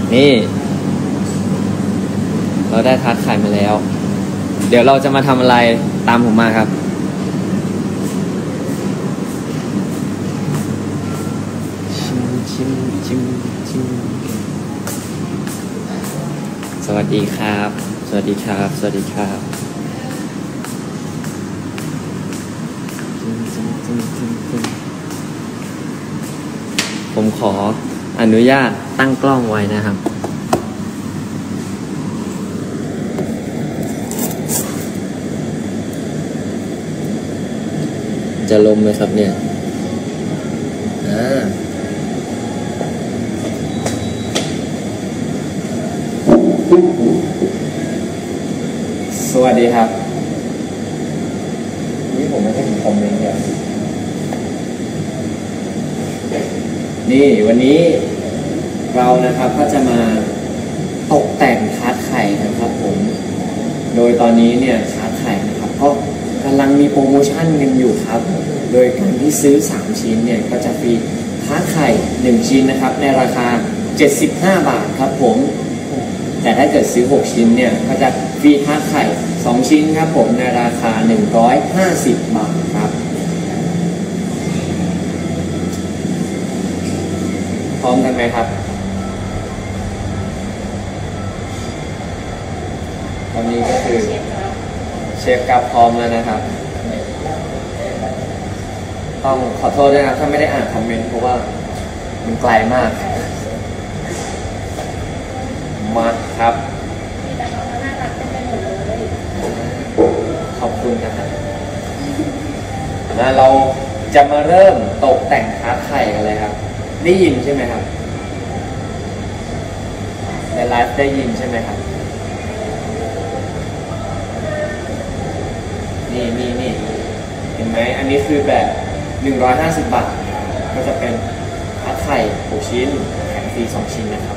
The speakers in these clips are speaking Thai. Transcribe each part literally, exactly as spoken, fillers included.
นี่เราได้ทาร์ตไข่มาแล้วเดี๋ยวเราจะมาทำอะไรตามผมมาครับชิมชิมชิมชิมสวัสดีครับสวัสดีครับสวัสดีครับผมขออนุญาตตั้งกล้องไว้นะครับจะลมไหมครับเนี่ยอ่าสวัสดีครับนี่ผมไม่ได้ถึงคอมเมนต์เนี่ยนี่วันนี้เรานะครับก็จะมาตกแต่งทาร์ตไข่นะครับผมโดยตอนนี้เนี่ยทาร์ตไข่นะครับก็กำลังมีโปรโมชั่นกันอยู่ครับโดยการที่ซื้อสามชิ้นเนี่ยก็จะฟรีทาร์ตไข่หนึ่งชิ้นนะครับในราคาเจ็ดสิบห้าบาทครับผมแต่ถ้าเกิดซื้อหกชิ้นเนี่ยก็จะฟรีทาร์ตไข่สองชิ้นครับผมในราคาหนึ่งร้อยห้าสิบบาทครับพร้อมกันไหมครับตอนนี้ก็คือเชฟกับพร้อมแล้วนะครับต้องขอโทษด้วยนะถ้าไม่ได้อ่านคอมเมนต์เพราะว่ามันไกลมากมาครับขอบคุณนะครับเราจะมาเริ่มตกแต่งทาร์ตไข่กันเลยครับได้ยินใช่ไหมครับในไลฟ์ได้ยินใช่ไหมครับนี่นี่นี่เห็นไหมอันนี้คือแบบหนึ่งร้อยห้าสิบบาทก็จะเป็นทาร์ตไข่หกชิ้นแถมฟรีสองชิ้นนะครับ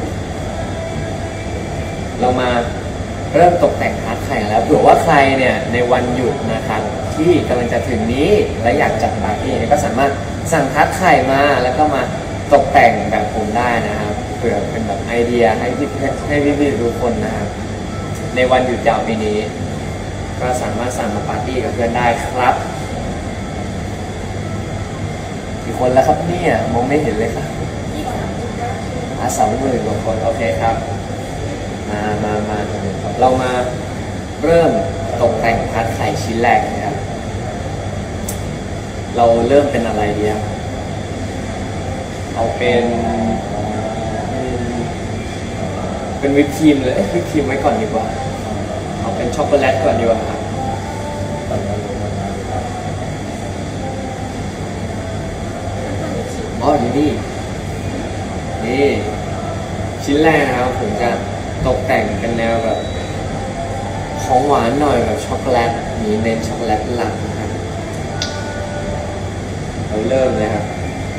เรามาเริ่มตกแต่งทาร์ตไข่แล้วเผื่อว่าใครเนี่ยในวันหยุดนะครับที่กำลังจะถึงนี้และอยากจัดปาร์ตี้ก็สามารถสั่งทาร์ตไข่มาแล้วก็มาตกแต่งแบบผมได้นะครับเผื่อเป็นแบบไอเดียให้พี่ให้พี่ๆทุกคนนะครับในวันหยุดยาวปีนี้ก็สามารถสั่งมาปาร์ตี้กับเพื่อนได้ครับกี่คนแล้วครับเนี่ยมองไม่เห็นเลยครับอาสามหมื่นกว่าคนโอเคครับมามามาเรามาเริ่มตกแต่งทาร์ตไข่ชิ้นแรกนะครับเราเริ่มเป็นอะไรดีครับเอาเป็นเป็นวิปครีมเลยวิปครีมไว้ก่อนดีกว่าเอาเป็นช็อกโกแลตก่อนดีกว่าครับอ๋ออยู่นี่นี่ชิ้นแรกนะครับผมจะตกแต่งเป็นแนวแบบของหวานหน่อยแบบช็อกโกแลตมีเน้นช็อกโกแลตหลักนะครับเราเริ่มเลยครับ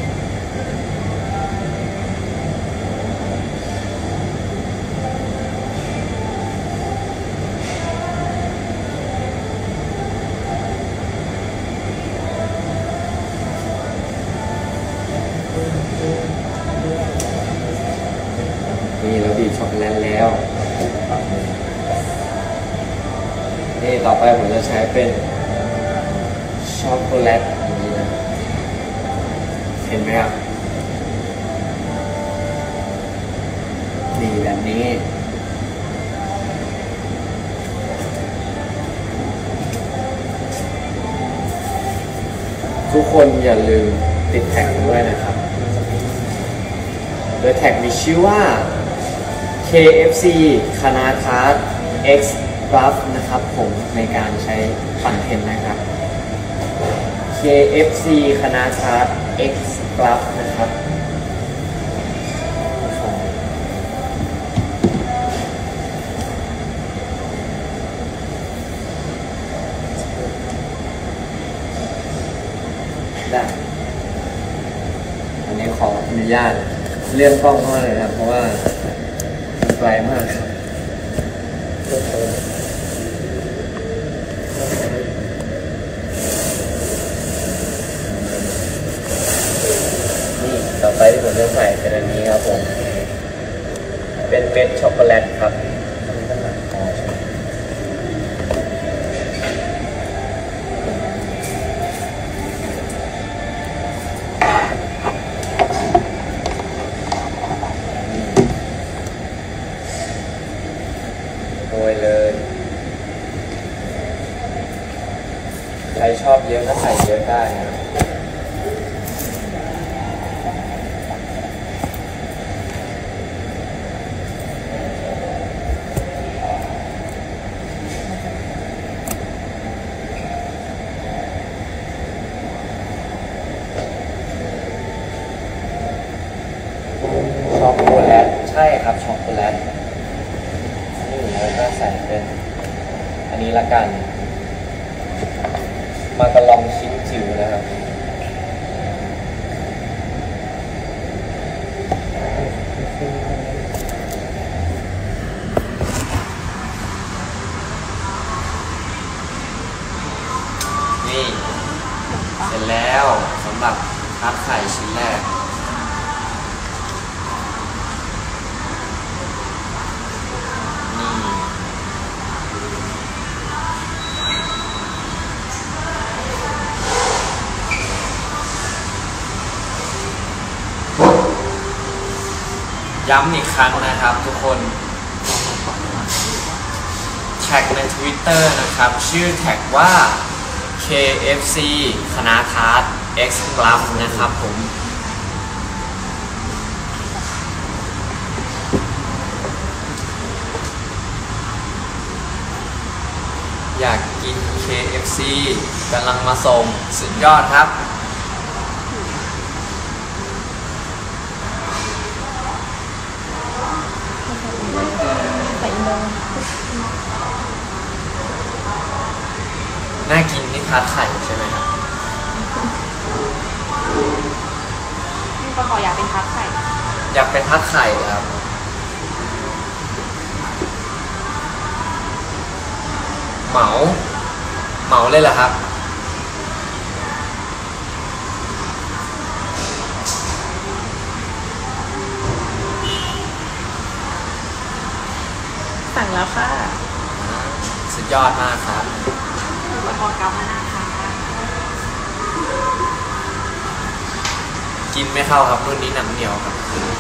นี่เราบีบช็อกโกแลตแล้วนี่ต่อไปผมจะใช้เป็นช็อกโกแลตอย่างนี้นะเห็นไหมครับนี่แบบนี้ทุกคนอย่าลืมติดแท็กด้วยนะครับโดยแท็กมีชื่อว่า เค เอฟ ซี คณะทาร์ต X Buff นะครับผมในการใช้ปั่นเทรนนะครับ เค เอฟ ซี คณะทาร์ต X Buff นะครับได้อันนี้ขออนุญาตเลื่อนกล้องเข้ามาเลยครับเพราะว่ามันไกลมากครับนี่ต่อไปที่ผมจะใส่เป็นอันนี้ครับผมเป็นเม็ดช็อกโกแลตครับโรยเลยใครชอบเยอะก็ใส่เยอะได้นะช็อกโกแลตใช่ครับช็อกโกแลตนี่แล้วก็ใส่เป็นอันนี้ละกันมากระลองชิ้นจิ๋วนะครับนี่เสร็จแล้วสำหรับทาร์ตไข่ชิ้นแรกย้ำอีกครั้งนะครับทุกคนแท็กใน Twitter นะครับชื่อแท็กว่า เค เอฟ ซี คณะทาร์ต X Club นะครับผมอยากกิน เค เอฟ ซี กำลังมาส่งสุดยอดครับน่ากินนี่ทาร์ตไข่ใช่ไหมครับพี่ปออยากเป็นทาร์ตไข่อยากเป็นทาร์ตไข่ครับเหมาเหมาเลยเหรอครับสั่งแล้วค่ะสุดยอดมากครับปอเกามานาค่ะกินไม่เข้าครับรุ่นนี้หนังเหนียวครับ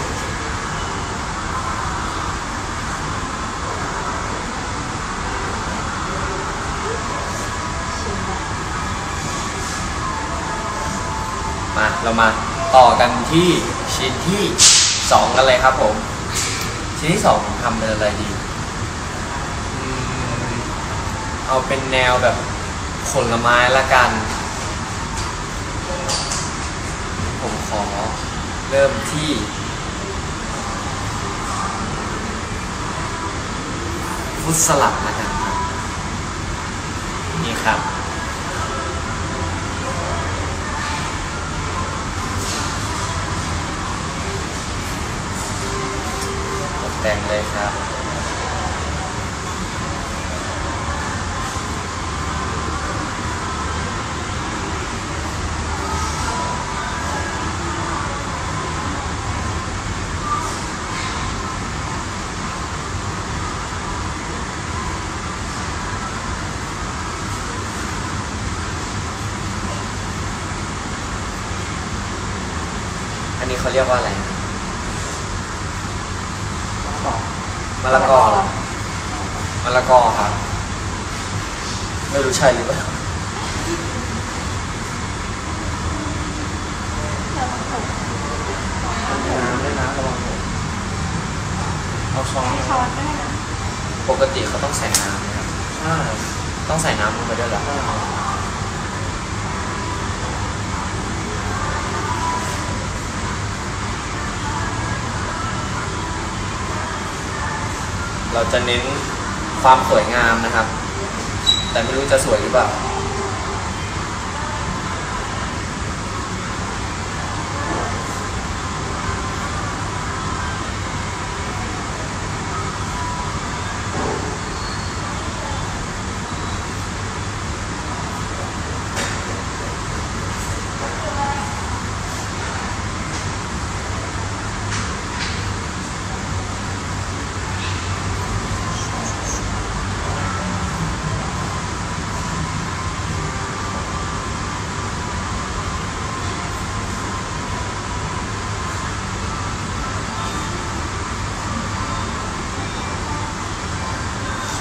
มาเรามาต่อกันที่ชิ้นที่สองกันเลยครับผมชิ้นที่สองทำเป็นอะไรดีเอาเป็นแนวแบบผลไม้ละกันผมขอเริ่มที่ฟรุตสลัดละกันครับนี่ครับตกแต่งเลยครับอันนี้เขาเรียกว่าอะไรมะละกอมะละกอครับไม่รู้ใช่หรือเปล่าน้ำด้วยนะระวังเอาช้อนช้อนได้นะปกติเขาต้องใส่น้ำนะครับใช่ต้องใส่น้ำลงไปด้วยเหรอเราจะเน้นความสวยงามนะครับแต่ไม่รู้จะสวยหรือเปล่า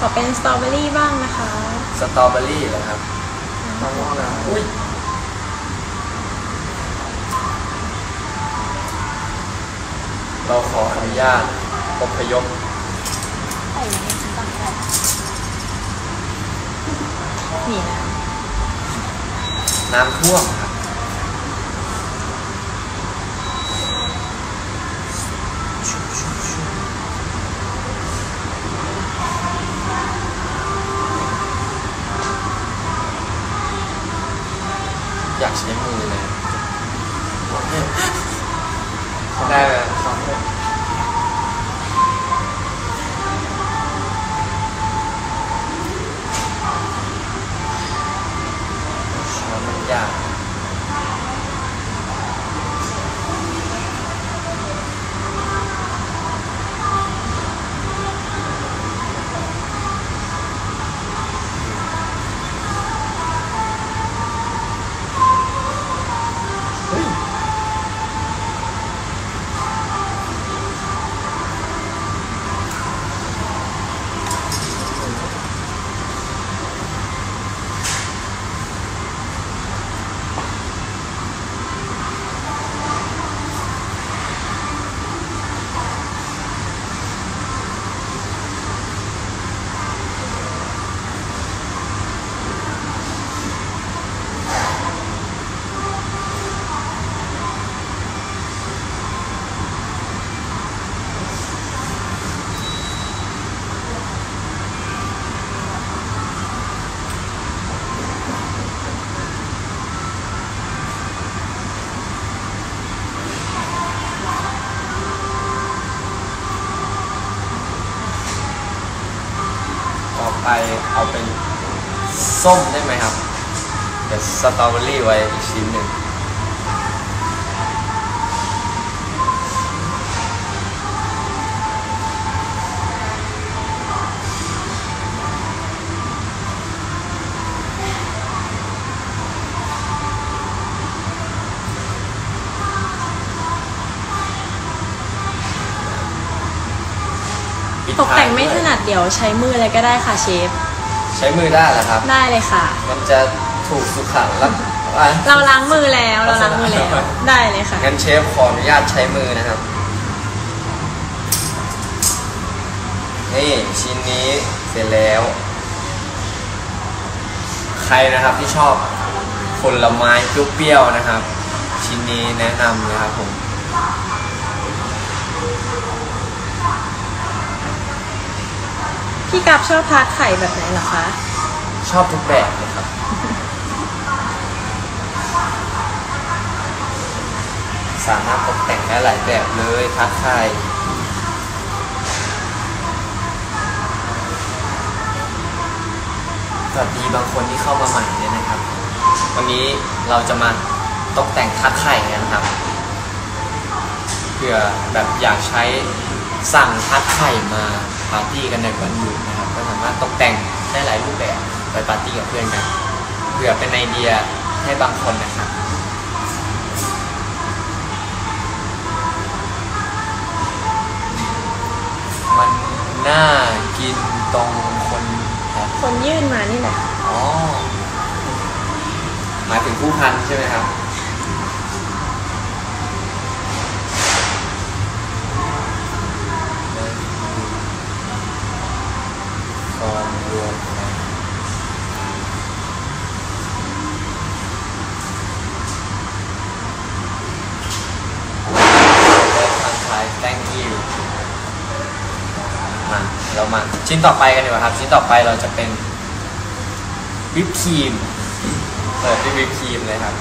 อเป็นสตรอเบอรี่บ้างนะคะสตรอเบอรี่เหรอครับอุ้ยเราขออนุญาตอพยพใส่ไหมต้องใส่นี่นะน้ำท่วมครับอยากใช้มือเลยได้ไหมสองเลยมันยากไปเอาเป็นส้มได้ไหมครับเดี๋ยวสตรอเบอรี่ไว้อีกชิ้นหนึ่งตกแต่งไม่ถนัดเดี๋ยวใช้มืออะไรก็ได้ค่ะเชฟใช้มือได้เหรอครับได้เลยค่ะมันจะถูกสุขลักษณ์แล้วเราล้างมือแล้วเราล้างมือแล้วได้เลยค่ะงั้นเชฟขออนุญาตใช้มือนะครับนี่ชิ้นนี้เสร็จแล้วใครนะครับที่ชอบผลไม้เปรี้ยวๆนะครับชิ้นนี้แนะนำเลยครับผมพี่กับชอบทาไข่แบบไหนเหรอคะชอบทุกแบบเลยครับสามารถตกแต่งได้หลายแบบเลยทาไข่สวัสดีบางคนที่เข้ามาใหม่เนี่ยนะครับวันนี้เราจะมาตกแต่งทัดไข่กันนะครับเพื่อแบบอยากใช้สั่งทัดไข่มาปาร์ตี้กันในวันหยุดนะครับก็สามารถตกแต่งได้หลายรูปแบบไปปาร์ตี้กับเพื่อนกันเพื่อเป็นไอเดียให้บางคนนะครับมันน่ากินตรงคนคนยื่นมานี่แหละอ๋อหมายถึงผู้พันใช่ไหมครับกองรวมกันทางซ้าย thank you มาเรามาชิ้นต่อไปกันดีกว่าครับชิ้นต่อไปเราจะเป็นวิปครีมเปิดด้วยวิปครีมเลยครับ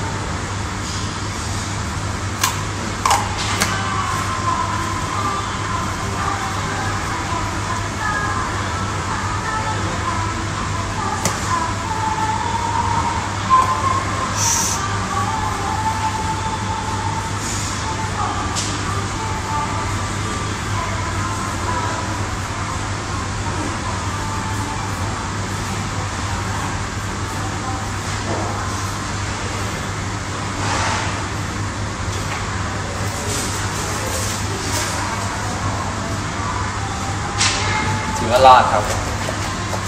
ถือว่ารอดครับ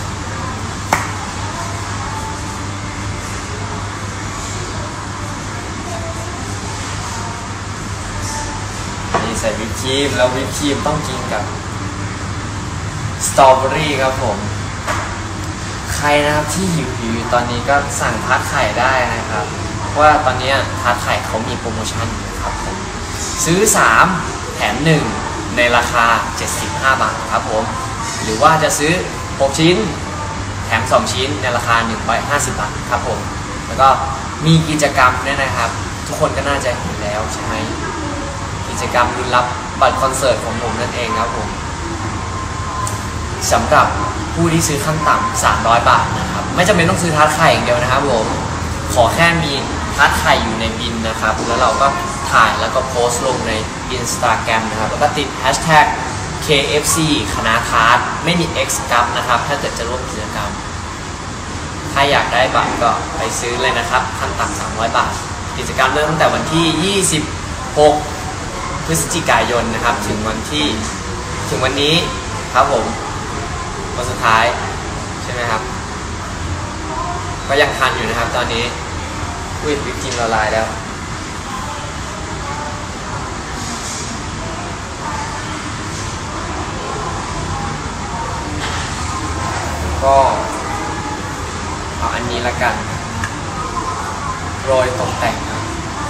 ส่วิปครีมแล้ววิปครีมต้องกินกับสตรอเบอรี่ครับผมใครนะครับที่หิวหิวตอนนี้ก็สั่งทาร์ตไข่ได้นะครับเพราะว่าตอนนี้ทาร์ตไข่เขามีโปรโมชั่นอยู่ครับผมซื้อสามแถมหนึ่งในราคาเจ็ดสิบห้าบาทครับผมหรือว่าจะซื้อหกชิ้นแถมสองชิ้นในราคาหนึ่งร้อยห้าสิบบาทครับผมแล้วก็มีกิจกรรมเนี่ยนะครับทุกคนก็น่าจะเห็นแล้วใช่ไหมกิจกรรมลุ้นรับบัตรคอนเสิร์ตของผมนั่นเองครับผมสำหรับผู้ที่ซื้อขั้นต่ำสามร้อยบาทนะครับไม่จำเป็นต้องซื้อทาร์ตไข่อย่างเดียวนะครับผมขอแค่มีทาร์ตไข่อยู่ในบินนะครับแล้วเราก็ถ่ายแล้วก็โพสต์ลงใน Instagram นะครับแล้วก็ติด แฮชแท็ก เค เอฟ ซี คณะทาร์ตไม่มี X กับนะครับถ้าเกิดจะร่วมกิจกรรมถ้าอยากได้บัตรก็ไปซื้อเลยนะครับขั้นต่ำสามร้อยบาทกิจกรรมเริ่มตั้งแต่วันที่ยี่สิบหกพฤศจิกายนนะครับถึงวันที่ถึงวันนี้ครับผมวันสุดท้ายใช่ไหมครับก็ยังทันอยู่นะครับตอนนี้อุ้ยวิปครีมละลายแล้วก็เอาอันนี้ละกันโรยตกแต่งครับ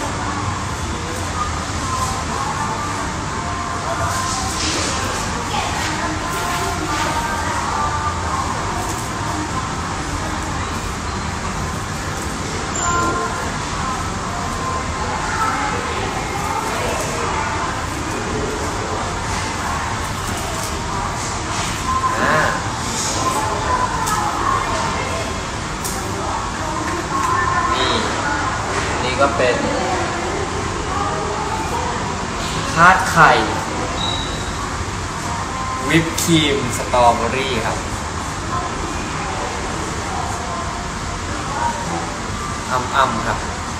ก็เป็นทาร์ตไข่วิปครีมสตรอเบอรี่ครับอ่ำๆครับ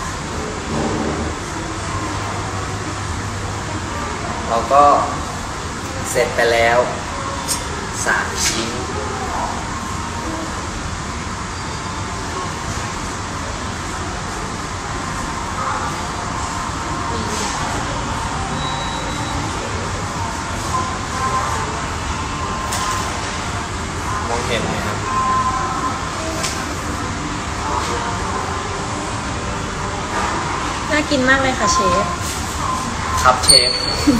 เราก็เสร็จไปแล้วสามชิ้นเห็นไหมครับน่ากินมากเลยค่ะเชฟครับเชฟ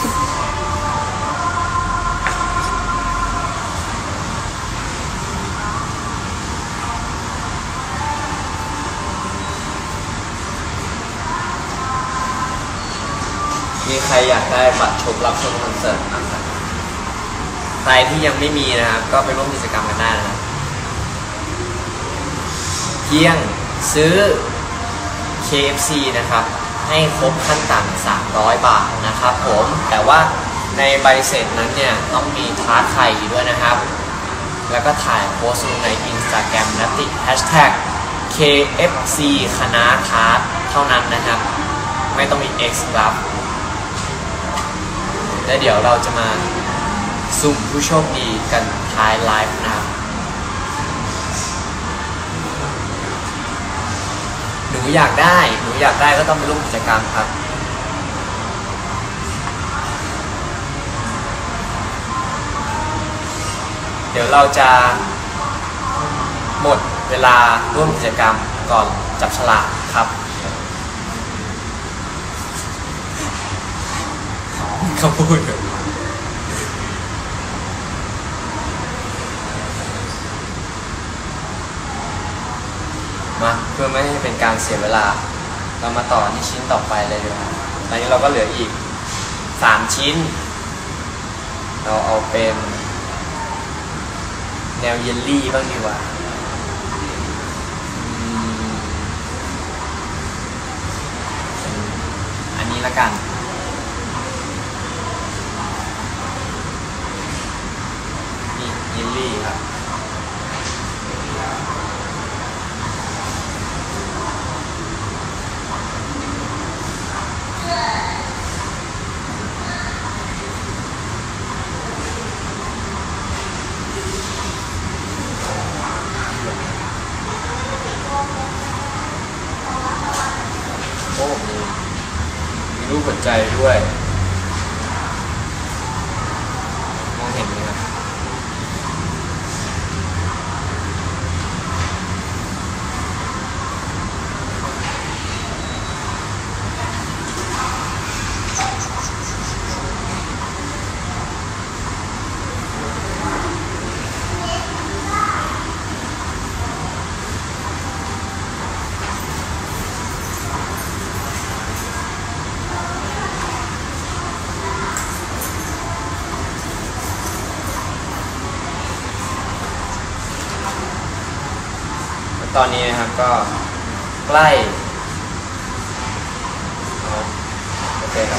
มีใครอยากได้บัตรชมรับชมคอนเสิร์ตนะครับใครที่ยังไม่มีนะครับก็ไปร่วมกิจกรรมกันได้นะครับเพียงซื้อ เค เอฟ ซี นะครับให้ครบขั้นต่ำสามร้อยบาทนะครับผมแต่ว่าในใบเสร็จนั้นเนี่ยต้องมีทาร์ตไข่อยู่ด้วยนะครับแล้วก็ถ่ายโพสต์ลงใน Instagram และติด แฮชแท็ก เค เอฟ ซี คณะทาร์ตเท่านั้นนะครับไม่ต้องมี X ครับและเดี๋ยวเราจะมาสุ่มผู้โชคดีกันท้ายไลฟ์นะครับหนูอยากได้หนูอยากได้ก็ต้องไปร่วมกิจกรรมครับเดี๋ยวเราจะหมดเวลาร่วมกิจกรรมก่อนจับฉลากครับเขาพูดมาเพื่อไม่ให้เป็นการเสียเวลาเรามาต่อที่ชิ้นต่อไปเลยดีกว่าตอนนี้เราก็เหลืออีกสามชิ้นเราเอาเป็นแนวเยลลี่บ้างดีกว่าอันนี้ละกันนี่เยลลี่ครับโอ้มีรูปหัวใจด้วยตอนนี้นะครับก็ใกล้โอเคครับ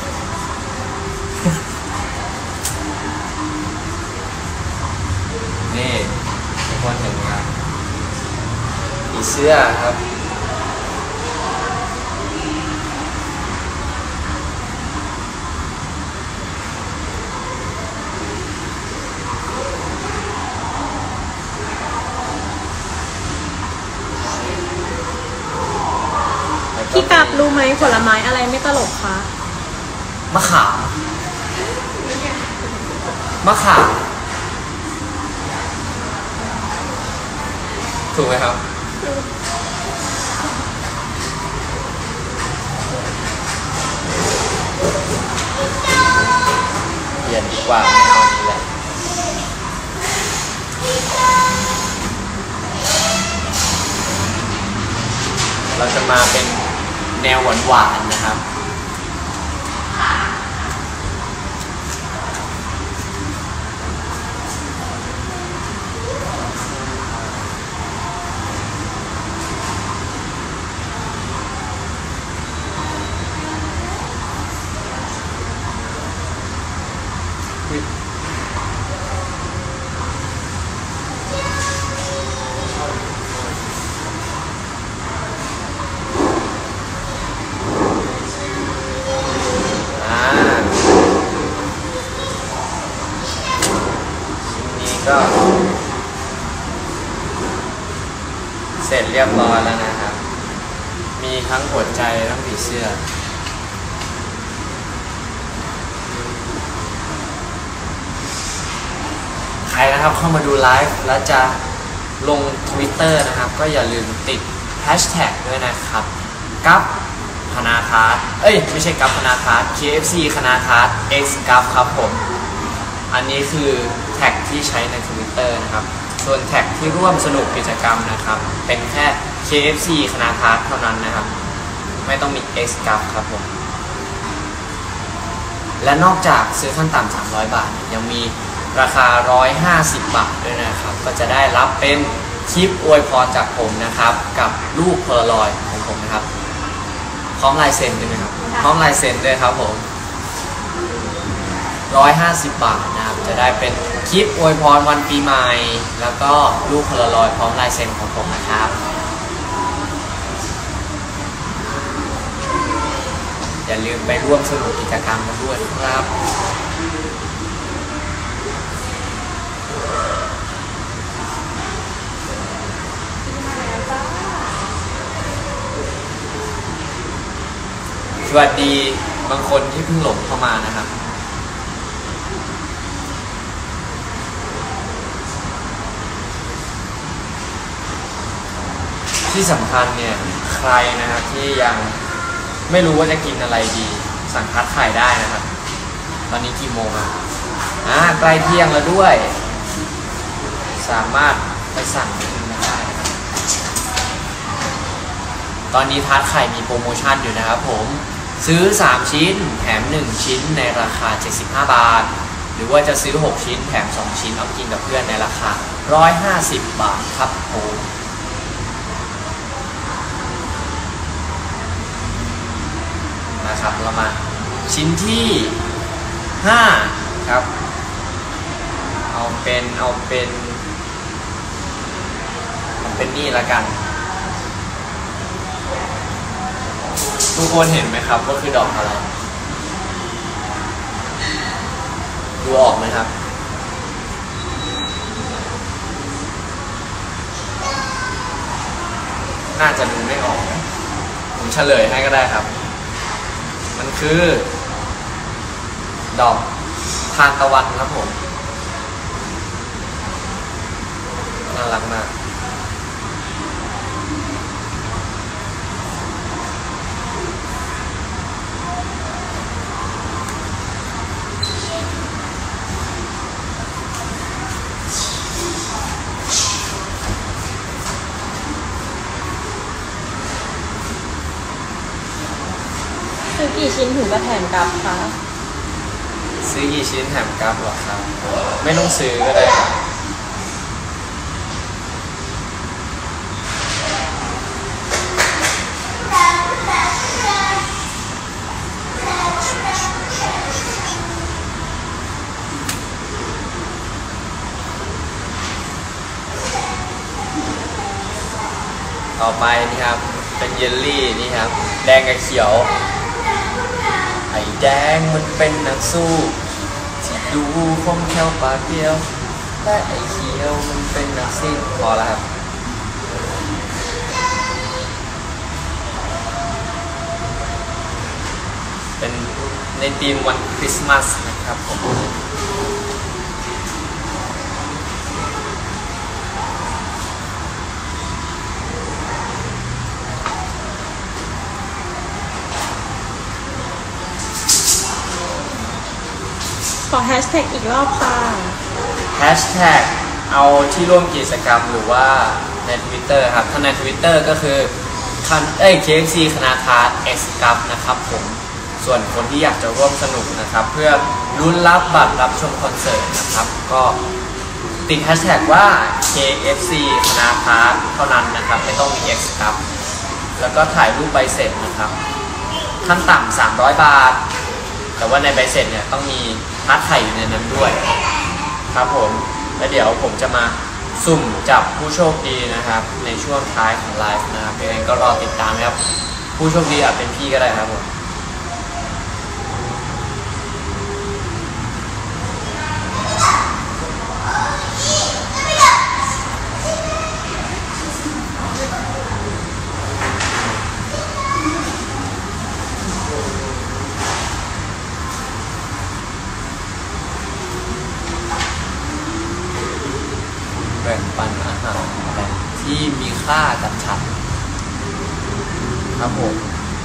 นี่ทุกคนเห็นไหมครับผีเสื้อครับพี่กับรู้ไหมผลไม้อะไรไม่ตลกคะมะขามมะขามถูกไหมครับเปลี่ยนดีกว่าไม่เอานี่แหละเราจะมาเป็นแนวหวานๆนะครับก็เสร็จเรียบร้อยแล้วนะครับมีทั้งหัวใจทั้งผีเสื้อใครนะครับเข้ามาดูไลฟ์แล้วจะลง Twitter นะครับก็อย่าลืมติดแฮชแท็กด้วยนะครับกับคณาทาร์เอ้ยไม่ใช่กับคณาทาร์ เค เอฟ ซี คณาทาร์ X กับครับผมอันนี้คือแท็กที่ใช้ใน Twitter นะครับส่วนแท็กที่ร่วมสนุกกิจกรรมนะครับเป็นแค่ เค เอฟ ซี คณาทาร์เท่านั้นนะครับไม่ต้องมี X กับครับผมและนอกจากซื้อขั้นต่ำสามร้อยบาทยังมีราคาหนึ่งร้อยห้าสิบบาทด้วยนะครับก็จะได้รับเป็นคลิปอวยพรจากผมนะครับกับรูปโพลารอยด์ของผมนะครับพร้อมลายเซ็นด้วยนะครับพร้อมลายเซ็นด้วยครับผมหนึ่งร้อยห้าสิบบาทนะครับจะได้เป็นคลิปอวยพรวันปีใหม่แล้วก็รูปโพลารอยด์พร้อมลายเซ็นของผมนะครับอย่าลืมไปร่วมสนุกกิจกรรมกันด้วยครับสวัสดีบางคนที่เพิ่งหลงเข้ามานะครับที่สำคัญเนี่ยใครนะครับที่ยังไม่รู้ว่าจะกินอะไรดีสั่งคัดไข่ได้นะครับตอนนี้กี่โมงอ่ะอ่าใกล้เที่ยงแล้วด้วยสามารถไปสั่งกินได้นะครับตอนนี้ทัดไข่มีโปรโมชั่นอยู่นะครับผมซื้อสามชิ้นแถมหนึ่งชิ้นในราคาเจ็ดสิบห้าบาทหรือว่าจะซื้อหกชิ้นแถมสองชิ้นเอากินกับเพื่อนในราคาหนึ่งร้อยห้าสิบบาทครับผมนะครับเรามาชิ้นที่ห้าครับเอาเป็นเอาเป็นเอาเป็นนี่ละกันทุกคนเห็นไหมครับว่าคือดอกอะไรดูออกไหมครับน่าจะดูไม่ออกผมเฉลยให้ก็ได้ครับมันคือดอกทานตะวันครับผมน่ารักมากซื้อกี่ชิ้นถึงจะแถมกับคะซื้อกี่ชิ้นแถมกับหรอครับไม่ต้องซื้อก็ได้ครับต่อไปนี่ครับเป็นเยลลี่นี่ครับแดงกับเขียวไอ้แดงมันเป็นนักสู้ที่ดูคมแคล่วปากเดียวและไอ้เขียวมันเป็นนักซิ่งพอแล้วครับเป็นในธีมวันคริสต์มาสนะครับผมขอแฮชแท็กอีกรอบค่ะแฮชแท็กเอาที่ร่วมกิจกรรมหรือว่าใน Twitter ครับถ้าใน Twitter ก็คือคันเอ้ย เค เอฟ ซี คณะคาร์ด X กับนะครับผมส่วนคนที่อยากจะร่วมสนุกนะครับเพื่อลุ้นรับบัตรรับชมคอนเสิร์ตนะครับก็ติดแฮชแท็กว่า เค เอฟ ซี คณะคาร์ดเท่านั้นนะครับไม่ต้องมี X ครับแล้วก็ถ่ายรูปใบเสร็จนะครับขั้นต่ำสามร้อยบาทแต่ว่าในใบเสร็จเนี่ยต้องมีพาร์ทไข่อยู่ในนั้นด้วยครับผมแล้วเดี๋ยวผมจะมาสุ่มจับผู้โชคดีนะครับในช่วงท้ายของไลฟ์นะครับยังไงก็รอติดตามนะครับผู้โชคดีอาจเป็นพี่ก็ได้ครับผมแบ่งปันอาหารที่มีค่ากับฉันครับผม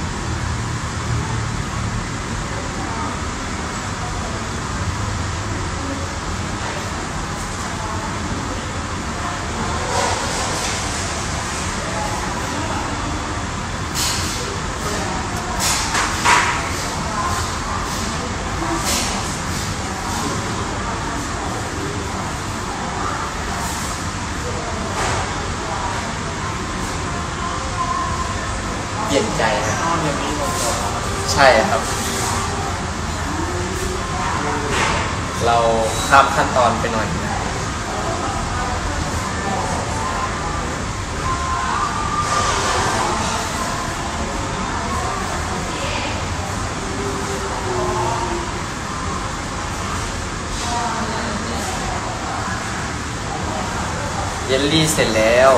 เปลี่ยนใจนะใช่ครับเราข้ามขั้นตอนไปหน่อยเยลลี่เสร็จแล้ว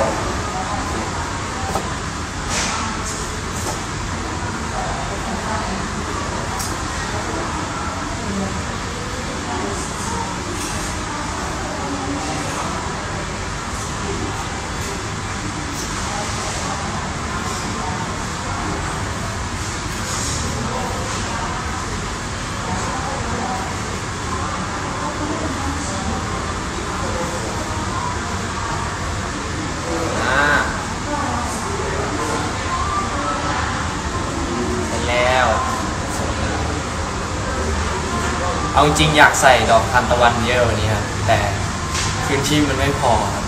เอาจริงอยากใส่ดอกทานตะวันเยอะกว่านี้ครับแต่พื้นที่มันไม่พอครับ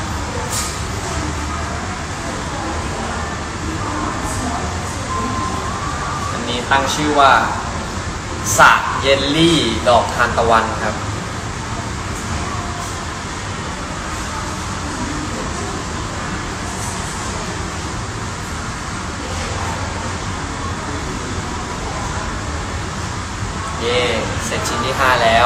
อันนี้ตั้งชื่อว่าสระเยลลี่ดอกทานตะวันครับเย่เสร็จชิ้นที่ห้าแล้ว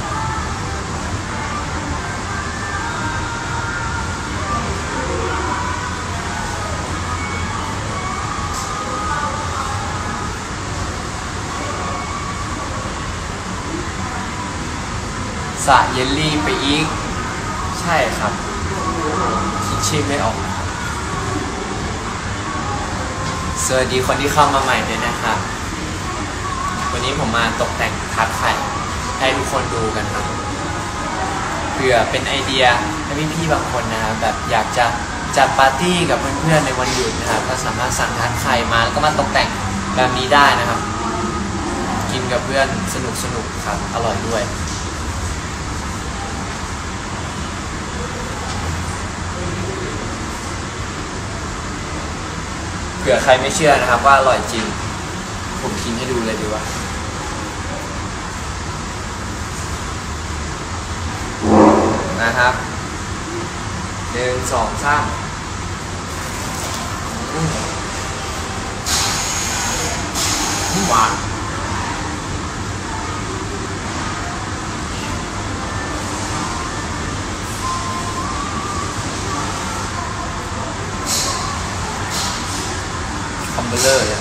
สระเยลลี่ไปอีกใช่ครับคิดชื่อไม่ออกสวัสดีคนที่เข้ามาใหม่ด้วยนะครับวันนี้ผมมาตกแต่งทาร์ตไข่ให้ทุกคนดูกันครับเพื่อเป็นไอเดียให้พี่ๆบางคนนะครับแบบอยากจะจัดปาร์ตี้กับเพื่อนๆในวันหยุดนะครับก็สามารถสั่งทาร์ตไข่มาแล้วก็มาตกแต่งแบบนี้ได้นะครับกินกับเพื่อนสนุกๆครับอร่อยด้วยเผื่อใครไม่เชื่อนะครับว่าอร่อยจริงผมกินให้ดูเลยดีกว่านะครับหนึ่งสองสามหวานคอมเบลเลอร์เลย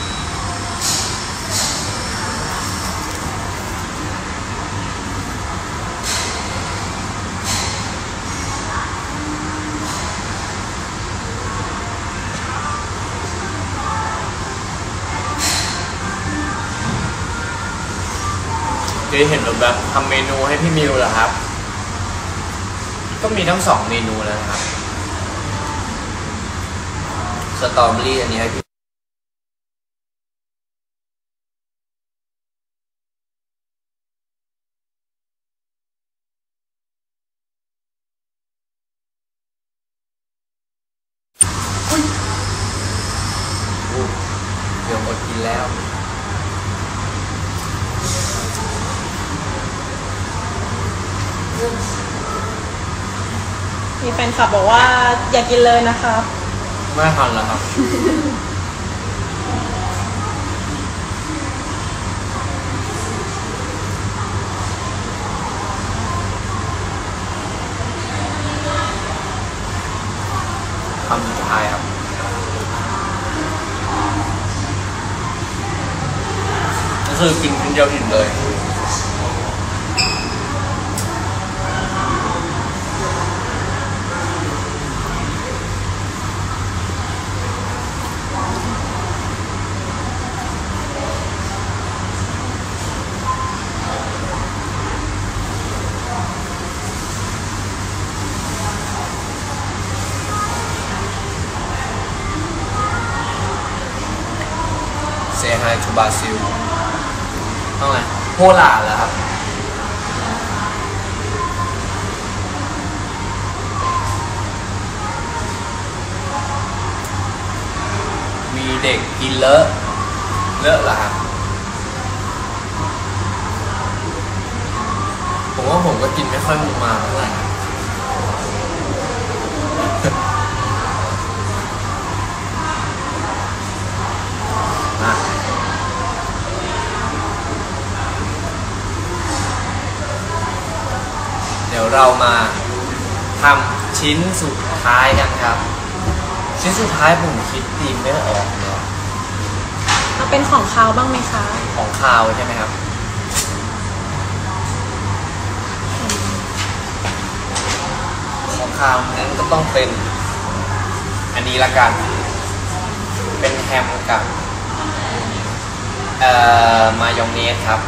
เดี๋ยวเห็นแบบทำเมนูให้พี่มิวเหรอครับก็มีทั้งสองเมนูแล้วนะครับสตรอเบอรี่อันนี้ให้พี่เดี๋ยวหมดกินแล้วมีแฟนคลับบอกว่าอยากกินเลยนะครับไม่ทันแล้วครับคำสุดท้ายครับก็คือกินคนเดียวอิ่มเลยเซฮายทูบาซิลต้องไงโฮลาเหรอครับมีเด็กกินเลอะเลอะเหรอครับผมว่าผมก็กินไม่ค่อยมุมาเท่าไหร่นะเดี๋ยวเรามาทำชิ้นสุดท้ายกันครับชิ้นสุดท้ายผมคิดธีมไม่ออกเนาะเอาเป็นของคาวบ้างไหมคะของคาวใช่ไหมครับของคาวนั้นก็ต้องเป็นอันนี้ละกันเป็นแฮมกับเอ่อมายองเนสครับ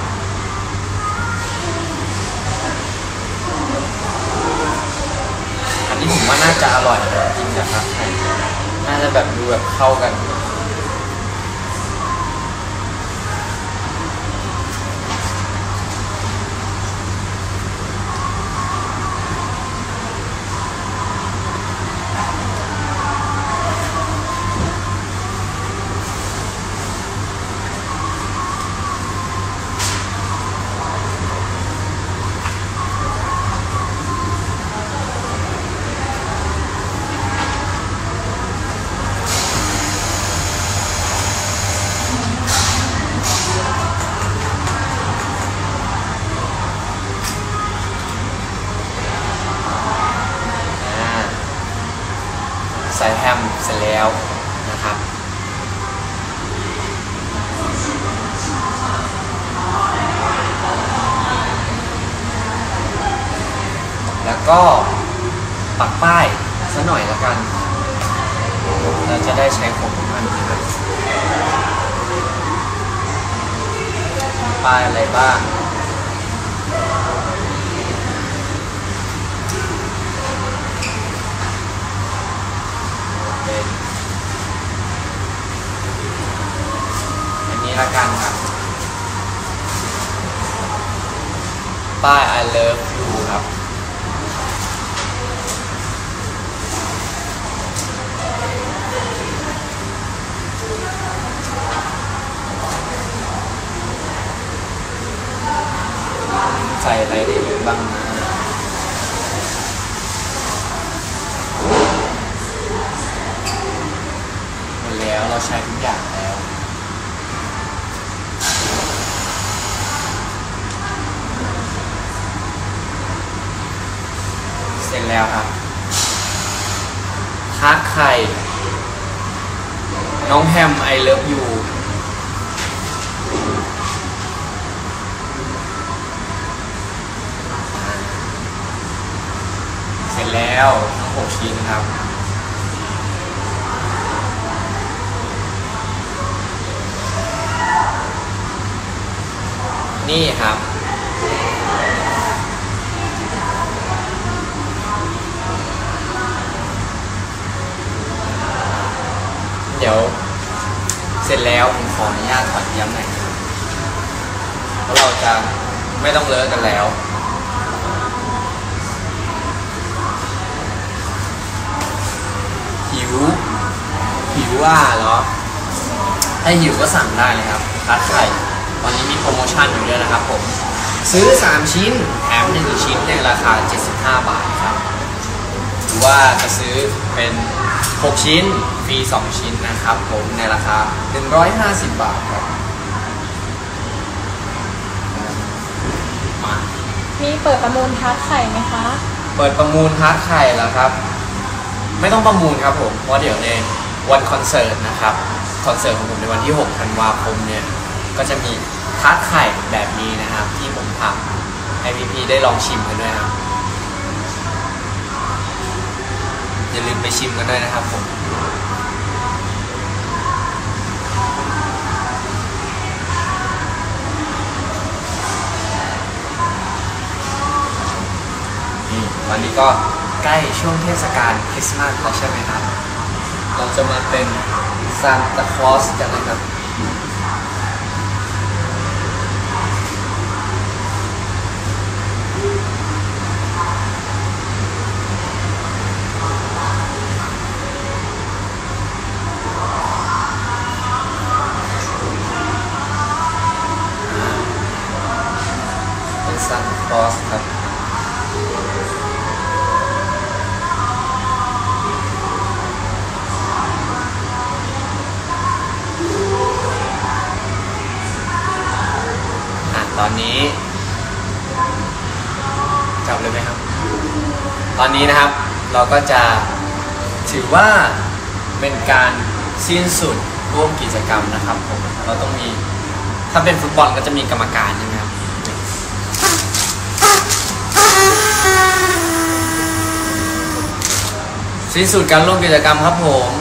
อันนี้ผมว่าน่าจะอร่อยนะจริงนะครับน่าจะแบบดูแบบเข้ากันใส่แฮมเสร็จแล้วนะครับแล้วก็ปักป้ายซะหน่อยละกันเราจะได้ใช้ของมันป้ายอะไรบ้างอันนี้ละกันครับป้าย I love you ครับใส่อะไรได้อีกบ้างนะทาร์ตไข่น้องแฮมไอเลิฟยูเสร็จแล้วทั้งหกชิ้นครับนี่ครับเดี๋ยวเสร็จแล้วผมขออนุญาตถอดเยี่ยมหน่อยครับเพราะเราจะไม่ต้องเลอะกันแล้วหิวหิวว่าเหรอถ้าหิวก็สั่งได้เลยครับทาร์ตไข่ตอนนี้มีโปรโมชั่นอยู่ด้วยนะครับผมซื้อสามชิ้นแถมหนึ่งชิ้นในราคาเจ็ดสิบห้าบาทครับหรือว่าจะซื้อเป็นหกชิ้นฟรีสองชิ้นนะครับผมในราคาหนึ่งร้อยห้าสิบบาทครับมามีเปิดประมูลทาร์ตไข่ไหมคะเปิดประมูลทาร์ตไข่แล้วครับไม่ต้องประมูลครับผมเพราะเดี๋ยวในวันคอนเสิร์ตนะครับคอนเสิร์ตของผมในวันที่หกธันวาคมเนี่ยก็จะมีทาร์ตไข่แบบนี้นะครับที่ผมทำให้พี่ๆได้ลองชิมกันด้วยครับอย่าลืมไปชิมกันด้วยนะครับผมนี่วันนี้ก็ใกล้ช่วงเทศกาลคริสต์มาสแล้วใช่ไหมครับเราจะมาเป็นซานตาคลอสกันนะครับซานตาคลอสครับตอนนี้จับเลยไหมครับตอนนี้นะครับเราก็จะถือว่าเป็นการสิ้นสุดร่วมกิจกรรมนะครับผมเราต้องมีถ้าเป็นฟุตบอลก็จะมีกรรมการใช่ไหมครับสิ้นสุดการร่วมกิจกรรมครับผม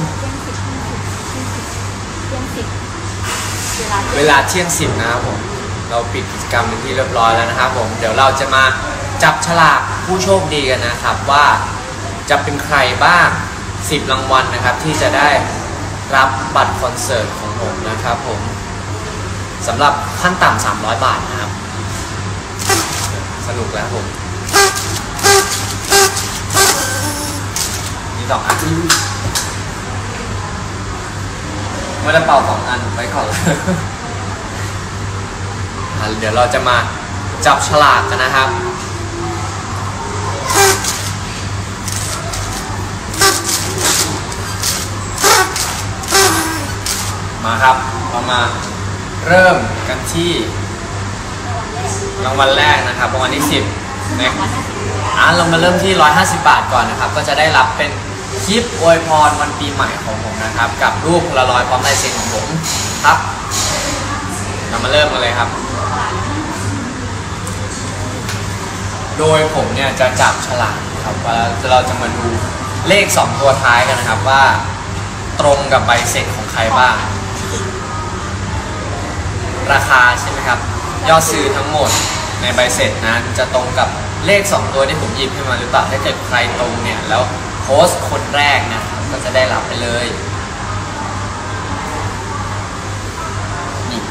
เวลาเที่ยงสิบนะครับผมเราปิดกิจกรรมเป็นที่เรียบร้อยแล้วนะครับผมเดี๋ยวเราจะมาจับฉลากผู้โชคดีกันนะครับว่าจะเป็นใครบ้างสิบรางวัลนะครับที่จะได้รับบัตรคอนเสิร์ตของผมนะครับผมสำหรับขั้นต่ำสามร้อยบาทนะครับสนุกแล้วผมมีสองอันไม่ได้เป่าสองอันไปก่อนเดี๋ยวเราจะมาจับฉลากกันนะครับมาครับเรามาเริ่มกันที่รางวัลแรกนะครับรางวัลที่สิบนะอ่ะเรามาเริ่มที่หนึ่งร้อยห้าสิบบาทก่อนนะครับก็จะได้รับเป็นคลิปอวยพรวันปีใหม่ของผมนะครับกับรูปพลารอยด์พร้อมลายเซ็นของผมครับเรามาเริ่มกันเลยครับโดยผมเนี่ยจะจับฉลากครับว่าเราจะมาดูเลขสองตัวท้ายกันนะครับว่าตรงกับใบเสร็จของใครบ้างราคาใช่ไหมครับยอดซื้อทั้งหมดในใบเสร็จนั้นจะตรงกับเลขสองตัวที่ผมหยิบขึ้นมาหรือเปล่าถ้าเกิดใครตรงเนี่ยแล้วโพสต์คนแรกนะครับก็จะได้รับไปเลยนี่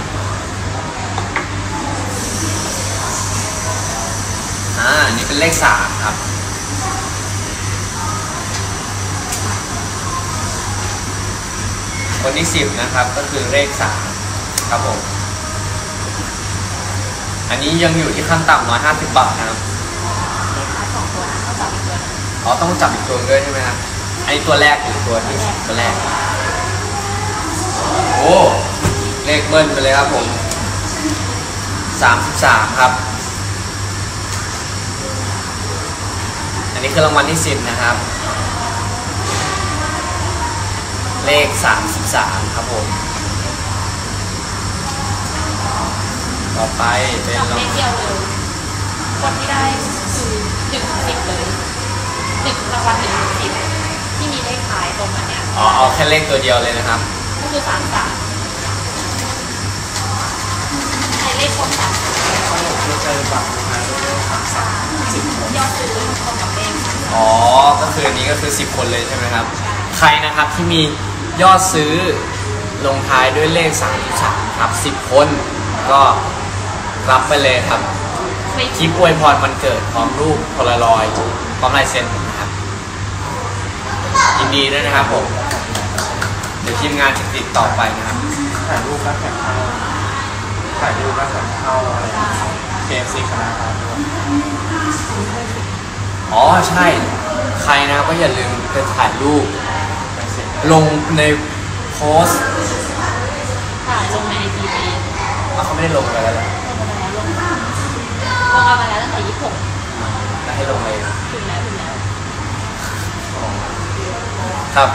อ่านี่เป็นเลขสามครับคนที่สิบนะครับก็คือเลขสามครับผมอันนี้ยังอยู่ที่ขั้นต่ำหนึ่งร้อยห้าสิบบาทนะครับอ๋อต้องจับอีกตัวด้วยใช่ไหมครับไอ้ตัวแรกหรือตัวที่ตัวแรกโอ้เลขเบิ้ลไปเลยครับผมสามสิบสามครับอันนี้คือรางวัลที่สิบนะครับเลขสามสิบสามครับผมต่อไปเป็นจับเลขเดียวเลยคนที่ได้คือหนึ่งสิบเลยหนึ่งรางวัลหนึ่งสิบที่มีเลขท้ายตรงนั้นเนี่ยอ๋อเอาแค่เลขตัวเดียวเลยนะครับก็คือสามสามใช้เลขครบสามเราเจอบัตรมาด้วยสามสามสิบคนยอดซื้อตรงกับเลขอ๋อก็คืออันนี้ก็คือสิบคนเลยใช่ไหมครับใครนะครับที่มียอดซื้อลงท้ายด้วยเลขสามสิบสามครับสิบคนก็รับไปเลยครับคลิปอวยพรวันเกิดพร้อมรูปโพลารอยด์พร้อมลายเซ็นผมนะครับยินดีด้วยนะครับผมเดี๋ยวทีมงานจะติดต่อไปนะครับถ่ายรูปแล้วแข่งเข้าถ่ายรูปแล้วแข่งเข้าอะไรเคเอฟซีคณะเราด้วยอ๋อใช่ใครนะก็อย่าลืมไปถ่ายรูปไปเสร็จลงในโพสต์ถ่ายลงในไอจีเองว่าเขาไม่ได้ลงไปแล้วเหรอลงมาแล้วลงมาลงกันมาแล้วตั้งแต่ยี่สิบหกแล้วให้ลงเลยถึงแล้วถึงแล้วครับ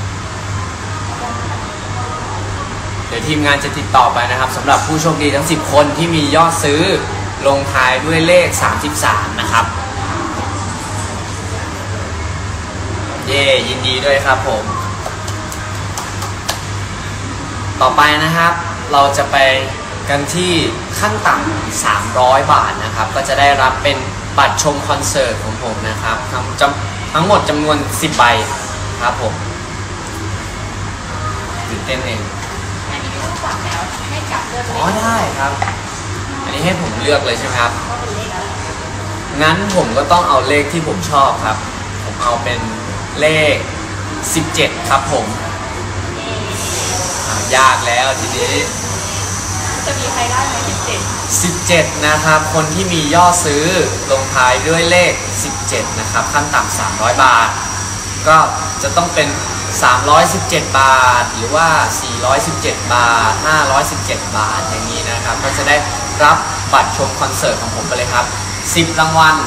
เดี๋ยวทีมงานจะติดต่อไปนะครับสำหรับผู้โชคดีทั้งสิบคนที่มียอดซื้อลงท้ายด้วยเลขสามสิบสามนะครับเย่ยินดีด้วยครับผมต่อไปนะครับเราจะไปกันที่ขั้นต่ำสามร้อยบาทนะครับก็จะได้รับเป็นบัตรชมคอนเสิร์ตของผมนะครับทั้งจำทั้งหมดจำนวนสิบใบครับผมตื่นเต้นเองอันนี้ไม่ต้องสั่งแล้วให้กลับเดินเลอ๋อได้ครับอันนี้ให้ผมเลือกเลยใช่ไหมครับว่าเป็นเลขอะไรงั้นผมก็ต้องเอาเลขที่ผมชอบครับผมเอาเป็นเลขสิบเจ็ดครับผมอ่ายากแล้วทีนี้จะมีใครได้ไหมสิบเจ็ดสิบเจ็ดนะครับคนที่มียอดซื้อลงท้ายด้วยเลขสิบเจ็ดนะครับขั้นต่ำสามร้อยบาทก็จะต้องเป็นสามร้อยสิบเจ็ดบาทหรือว่าสี่ร้อยสิบเจ็ดบาทห้าร้อยสิบเจ็ดบาทอย่างนี้นะครับก็จะได้รับบัตรชมคอนเสิร์ตของผมไปเลยครับสิบรางวัล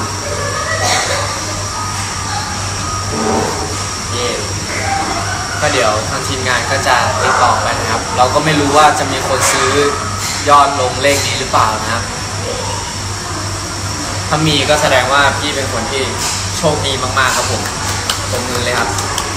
เย้ก็เดี๋ยวทางทีมงานก็จะติดต่อไปนะครับเราก็ไม่รู้ว่าจะมีคนซื้อยอดลงเลขนี้หรือเปล่านะครับถ้ามีก็แสดงว่าพี่เป็นคนที่โชคดีมากๆครับผมตบมือเลยครับ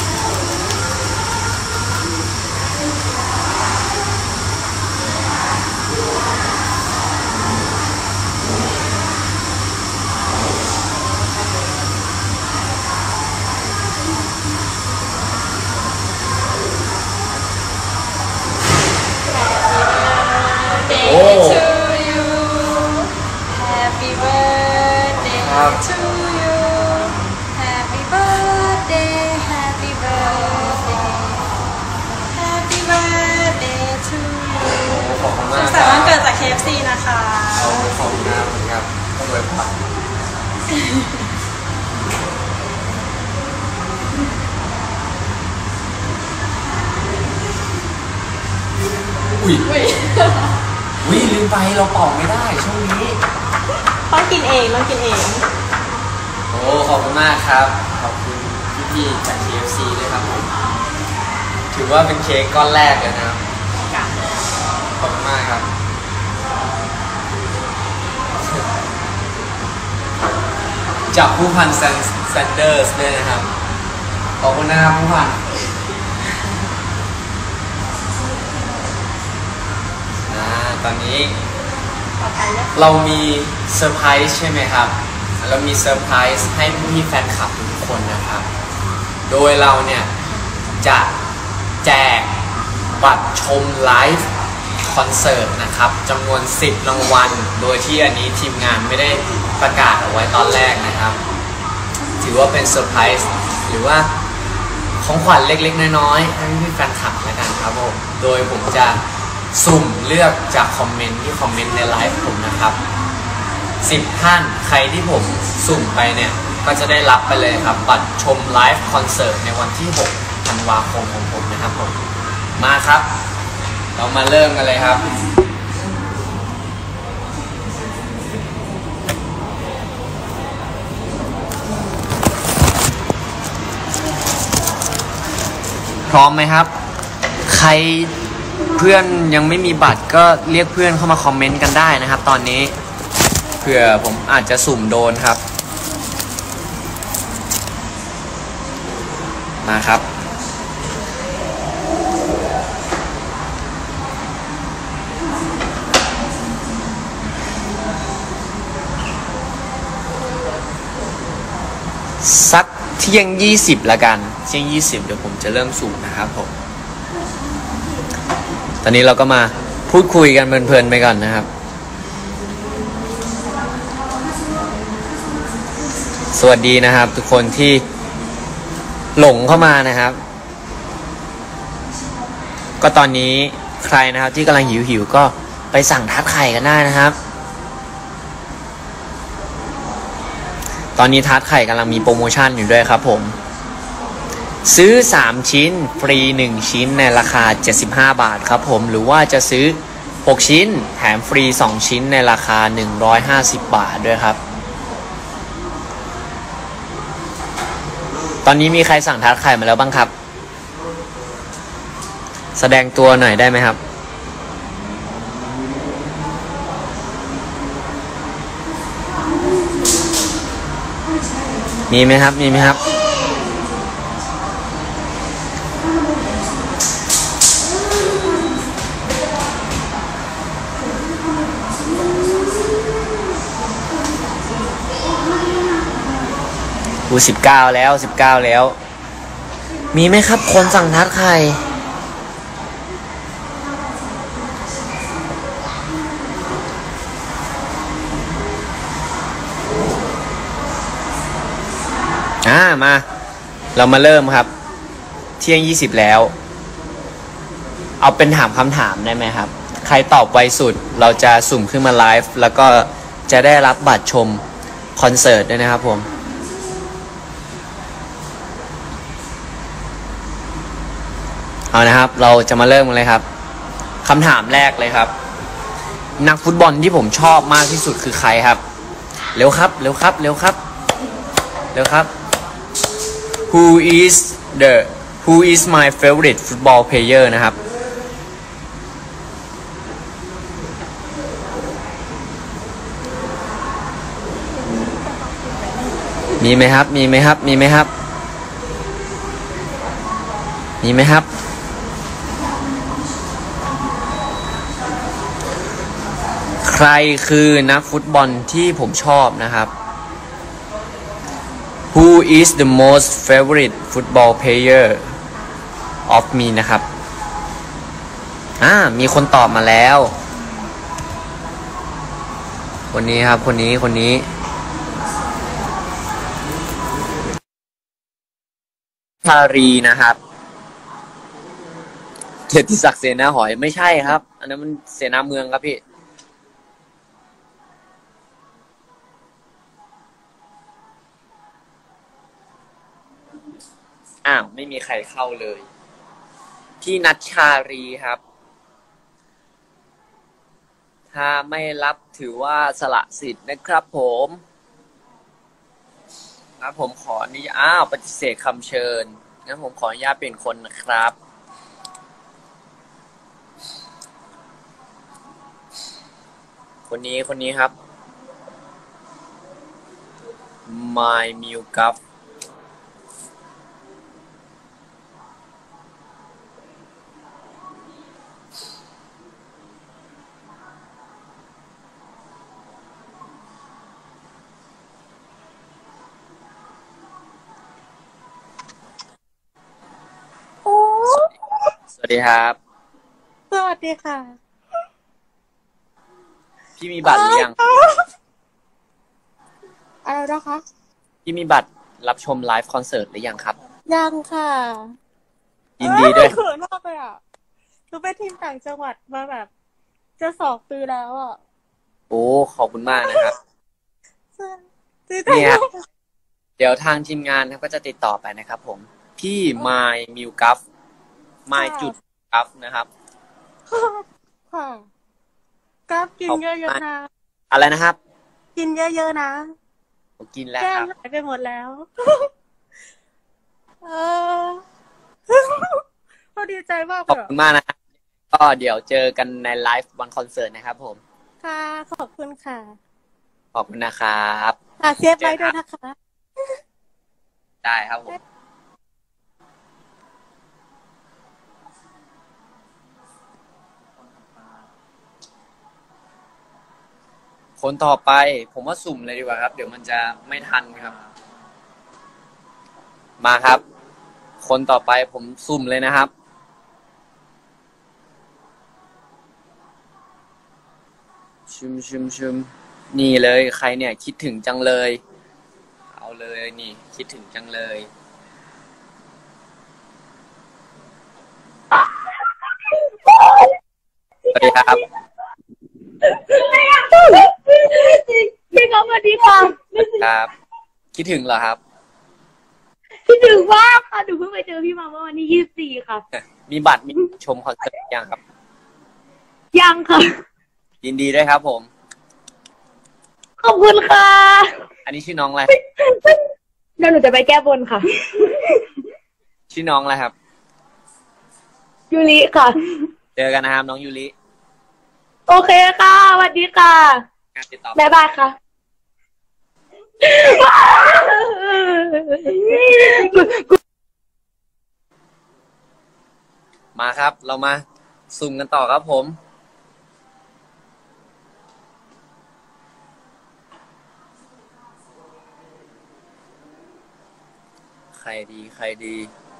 โอ้ to you Happy birthday ครับ to you Happy birthday Happy birthday Happy birthday to you ขอบคุณสุมากขคสันรับต์วันเกิดจาก เค เอฟ ซี นะคะเอาขอบคุณนะครับก็เลยผ่านอุ้ยอุ้ยอุ้ยลืมไปเราเป่าไม่ได้ช่วงนี้ต้องกินเองต้องกินเองโอ้ขอบคุณมากครับขอบคุณพี่ๆจาก เค เอฟ ซี ด้วยครับผมถือว่าเป็นเค้กก้อนแรกเลยนะครับขอบคุณมากครับจากผู้พันแซนแซนเดอร์สด้วยนะครับขอบคุณนะครับผู้พันอ่าตอนนี้ต่อไปแล้วเรามีเซอร์ไพรส์ใช่ไหมครับเรามีเซอร์ไพรส์ให้พี่ๆแฟนคลับทุกคนนะครับ โดยเราเนี่ยจะแจกบัตรชมไลฟ์คอนเสิร์ตนะครับจำนวนสิบรางวัล โดยที่อันนี้ทีมงานไม่ได้ประกาศเอาไว้ตอนแรกนะครับ ถือว่าเป็นเซอร์ไพรส์หรือว่าของขวัญเล็กๆน้อยๆให้พี่ๆแฟนคลับแล้วกันครับผมโดยผมจะสุ่มเลือกจากคอมเมนต์ที่คอมเมนต์ในไลฟ์ผมนะครับสิบท่านใครที่ผมสุ่มไปเนี่ยก็จะได้รับไปเลยครับบัตรชมไลฟ์คอนเสิร์ตในวันที่หกธันวาคมของผมนะครับผมมาครับเรามาเริ่มกันเลยครับพร้อมไหมครับใครเพื่อนยังไม่มีบัตรก็เรียกเพื่อนเข้ามาคอมเมนต์กันได้นะครับตอนนี้เผื่อผมอาจจะสุ่มโดนครับมาครับสักเที่ยงยี่สิบละกันเที่ยงยี่สิบเดี๋ยวผมจะเริ่มสุ่มนะครับผมตอนนี้เราก็มาพูดคุยกันเพลินๆไปก่อนนะครับสวัสดีนะครับทุกคนที่หลงเข้ามานะครับก็ตอนนี้ใครนะครับที่กำลังหิวๆก็ไปสั่งทัดไข่กันได้นะครับตอนนี้ทัดไข่กำลังมีโปรโมชั่นอยู่ด้วยครับผมซื้อสามชิ้นฟรีหนึ่งชิ้นในราคาเจ็ดสิบห้าบาทครับผมหรือว่าจะซื้อหกชิ้นแถมฟรีสองชิ้นในราคาหนึ่งร้อยห้าสิบบาทด้วยครับตอนนี้มีใครสั่งทัดไข่มาแล้วบ้างครับแสดงตัวหน่อยได้ไหมครับมีไหมครับมีไหมครับอูสิบเก้าแล้วสิบเก้าแล้วมีไหมครับคนสั่งทัดไข่อ่ามาเรามาเริ่มครับเที่ยงยี่สิบแล้วเอาเป็นถามคำถามได้ไหมครับใครตอบไวสุดเราจะสุ่มขึ้นมาไลฟ์แล้วก็จะได้รับบัตรชมคอนเสิร์ตด้วยนะครับผมเอานะครับเราจะมาเริ่มกันเลยครับคำถามแรกเลยครับนักฟุตบอลที่ผมชอบมากที่สุดคือใครครับเร็วครับเร็วครับเร็วครับเร็วครับ Who is the Who is my favorite football player นะครับมีไหมครับมีไหมครับมีไหมครับมีไหมครับใครคือนักฟุตบอลที่ผมชอบนะครับ Who is the most favorite football player of me นะครับอ่ามีคนตอบมาแล้วคนนี้ครับคนนี้คนนี้ชารีนะครับเกียรติศักดิ์เสนาหอยไม่ใช่ครับอันนั้นมันเสนาเมืองครับพี่อ้าวไม่มีใครเข้าเลยพี่นัชชารีครับถ้าไม่รับถือว่าสละสิทธิ์นะครับผมครับผมขอนี่อ้าวปฏิเสธคำเชิญงั้นผมขออนุญาตเป็นคนนะครับคนนี้คนนี้ครับ My Milk Cup สวัสดีครับสวัสดีค่ะพี่มีบัตรหรือยังอะไรนะคะพี่มีบัตรรับชมไลฟ์คอนเสิร์ตหรือยังครับยังค่ะยินดีด้วยเขินมากเลยอ่ะหนูไปทีมต่างจังหวัดมาแบบจะสองปีแล้วอ่ะโอ้ขอบคุณมากนะครับเนี่ยเดี๋ยวทางทีมงานก็จะติดต่อไปนะครับผมพี่ My Milk Cup My จุดกัฟนะครับค่ะกัฟกินเยอะๆนะอะไรนะครับกินเยอะๆนะผมกินแล้วครับแก้มหายไปหมดแล้วเออเราดีใจมากขอบคุณมากนะครับก็เดี๋ยวเจอกันในไลฟ์วันคอนเสิร์ตนะครับผมค่ะขอบคุณค่ะขอบคุณนะครับค่ะเซฟไว้ด้วยนะคะได้ครับผม คนต่อไปผมว่าสุ่มเลยดีกว่าครับ เดี๋ยวมันจะไม่ทันครับ มาครับ คนต่อไปผมสุ่มเลยนะครับ ชุมชุมชุมนี่เลยใครเนี่ยคิดถึงจังเลย เอาเลยนี่ คิดถึงจังเลย สวัสดีครับพี่ก๊อฟสวัสดีค่ะครับ คิดถึงเหรอครับคิดถึงมากค่ะหนูเพิ่งไปเจอพี่มาเมื่อวันที่ยี่สิบสี่ค่ะมีบัตรมีชมคอนเสิร์ตยังครับยังค่ะยินดีด้วยครับผมขอบคุณค่ะอันนี้ชื่อน้องอะไรเดี๋ยวหนูจะไปแก้บนค่ะชื่อน้องอะไรครับยูริค่ะเจอกันนะครับน้องยูริโอเคค่ะสวัสดีค่ะงานติดต่อบ๊ายบายค่ะมาครับ เรามาสุ่มกันต่อครับผม ใครดีใครดี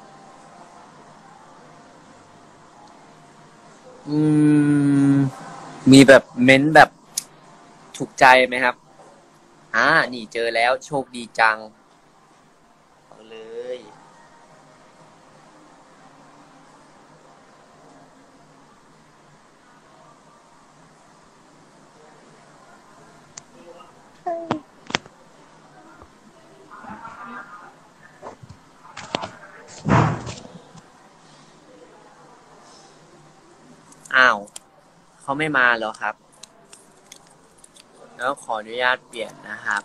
อืม มีแบบเม้นแบบถูกใจไหมครับ อ่า นี่เจอแล้วโชคดีจัง เอาเลย อ้าว เขาไม่มาเหรอครับ แล้วขออนุญาตเปลี่ยนนะครับ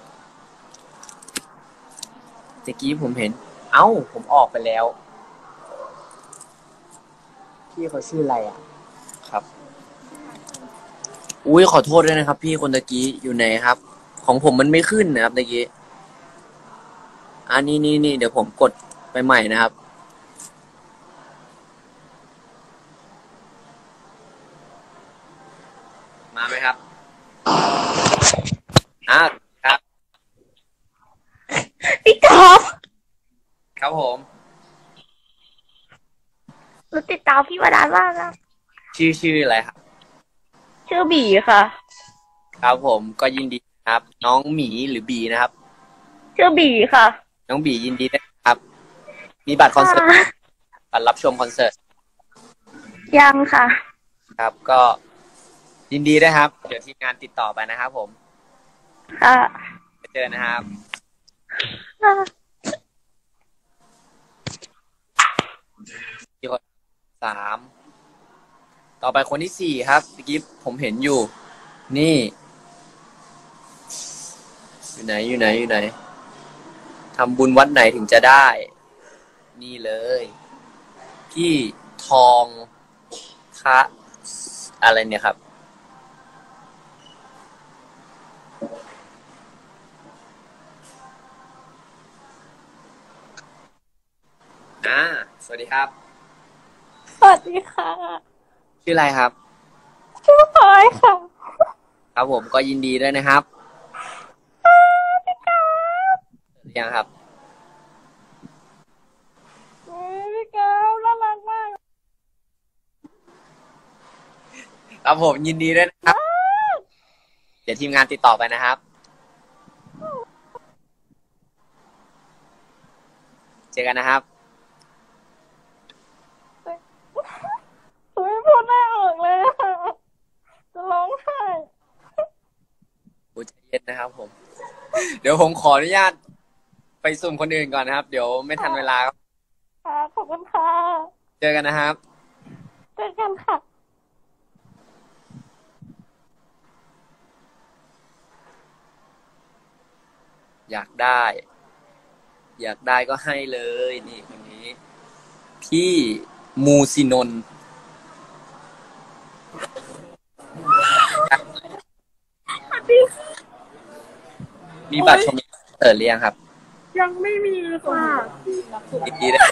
ตะกี้ผมเห็น เอ้า ผมออกไปแล้ว พี่เขาชื่ออะไรอ่ะ ครับ อุ้ยขอโทษด้วยนะครับ พี่คนตะกี้อยู่ไหนครับ ของผมมันไม่ขึ้นนะครับตะกี้อันนี้นี่นี่เดี๋ยวผมกดไปใหม่นะครับ มาไหมครับอ่าครับพี่ก๊อฟครับผมหนูติดตามพี่มานานมากนะชื่อชื่ออะไรครับชื่อบีค่ะครับผมก็ยินดีครับ น้องหมีหรือบีนะครับชื่อบีค่ะน้องบียินดีด้วยครับ มีบัตรคอนเสิร์ตบัตรรับชมคอนเสิร์ตยังค่ะครับ ก็ยินดีด้วยครับ เดี๋ยวทีมงานติดต่อไปนะครับผมค่ะไปเจอนะครับที่คนสามต่อไปคนที่สี่ครับเมื่อกี้ผมเห็นอยู่ นี่ อยู่ไหนอยู่ไหนอยู่ไหนทำบุญวัดไหนถึงจะได้ นี่เลย พี่ทองคะอะไรเนี่ยครับอ่าสวัสดีครับสวัสดีค่ะชื่ออะไรครับชื่อพลอยค่ะครับผมก็ยินดีด้วยนะครับยังครับพี่ก้าวน่ารักมากครับผมยินดีด้วยนะครับ เดี๋ยวทีมงานติดต่อไปนะครับ เจอกันนะครับหนูไม่พูดหน้าออกเลยอะจะร้องไห้โอ้ใจเย็นนะครับผม เดี๋ยวผมขออนุญาตไปสุ่มคนอื่นก่อนนะครับ เดี๋ยวไม่ทันเวลาครับค่ะขอบคุณค่ะเจอกันนะครับเจอกันค่ะอยากได้ อยากได้ก็ให้เลยนี่คนนี้ พี่มูซินนท์มีบัตรชมคอนเสิร์ตหรือยังครับยังไม่มีค่ะยินดีด้วย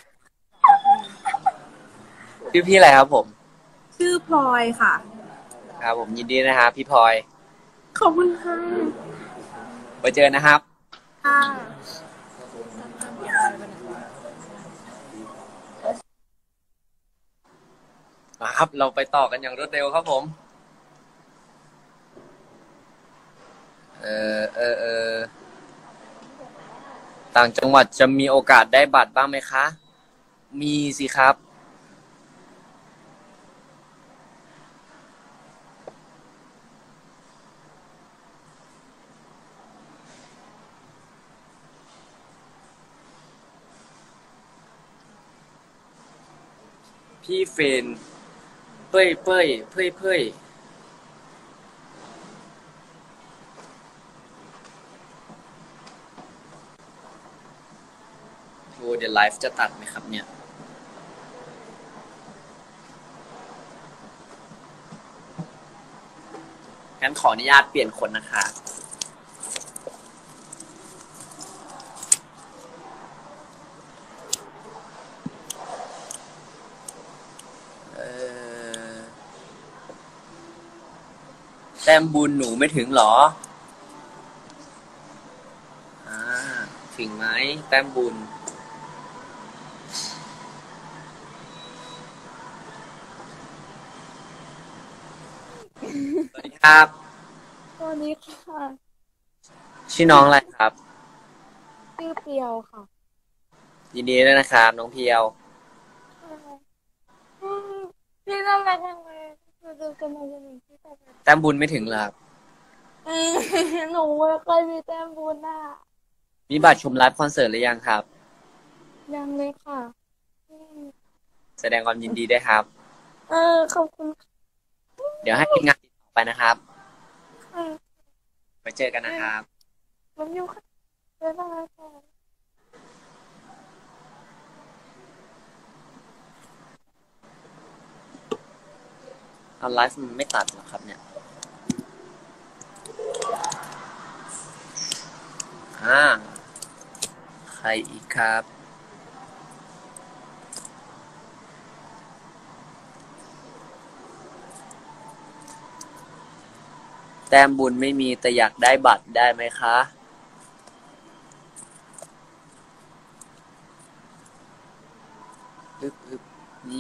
ชื่อพี่อะไรครับผมชื่อพลอยค่ะครับผมยินดีนะครับพี่พลอยขอบคุณค่ะไว้เจอนะครับค่ะมาครับเราไปต่อกันอย่างรวดเร็วครับผม เออเออเออต่างจังหวัดจะมีโอกาสได้บัตรบ้างไหมคะ มีสิครับ พี่เฟนเป้ยเป้ยเป้ยเป้ยโอ้เดี๋ยวไลฟ์จะตัดไหมครับเนี่ย งั้นขออนุญาตเปลี่ยนคนนะคะเออแต้มบุญหนูไม่ถึงเหรอ อ่า ถึงไหมแต้มบุญ สวัสดีครับสวัสดีค่ะชื่อน้องอะไรครับชื่อเปียวค่ะยินดีด้วยนะครับน้องเพียวอืมพี่น่ารักจังเลยคือดูกันมาจนถึงที่ตอนนี้แต้มบุญไม่ถึงเหรอครับอืมหนูไม่เคยมีแต้มบุญอ่ะมีบัตรชมไลฟ์คอนเสิร์ตหรือยังครับยังเลยค่ะอืมแสดงความยินดีด้วยครับเออขอบคุณค่ะเดี๋ยวให้ทีมงานติดต่อไปนะครับค่ะไว้เจอกันนะครับมันอยู่ค่ะบ๊ายบายค่ะเอาไลฟ์มันไม่ตัดหรอครับเนี่ย อ่า ใครอีกครับ แต้มบุญไม่มีแต่อยากได้บัตรได้ไหมคะ อึบอึบนี่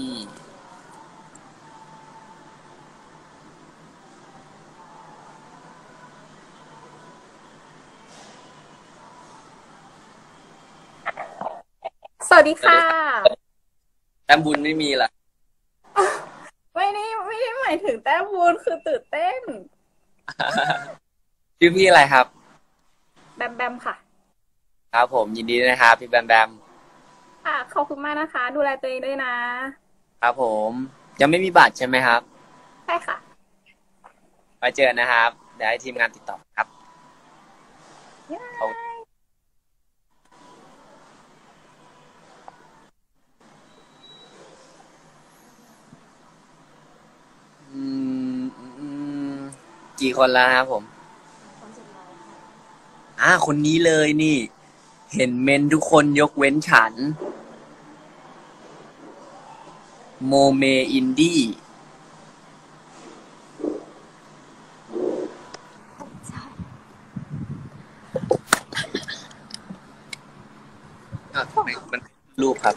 สวัสดีค่ะแต้มบุญไม่มีล่ะไม่ได้ไม่ได้หมายถึงแต้มบุญคือตื่นเต้นชื่อพี่อะไรครับแบมแบมค่ะครับผมยินดีด้วยนะครับพี่แบมแบมค่ะ ขอบคุณมากนะคะ ดูแลตัวเองด้วยนะครับผม ยังไม่มีบัตรใช่ไหมครับใช่ค่ะไปเจอนะครับเดี๋ยวให้ทีมงานติดต่อครับขอบคุณอืมอืมกี่คนแล้วนะครับผมอ่าคนนี้เลยนี่ เห็นเมนทุกคนยกเว้นฉัน โมเมอินดี้อ่ะทำไมมันรูปครับ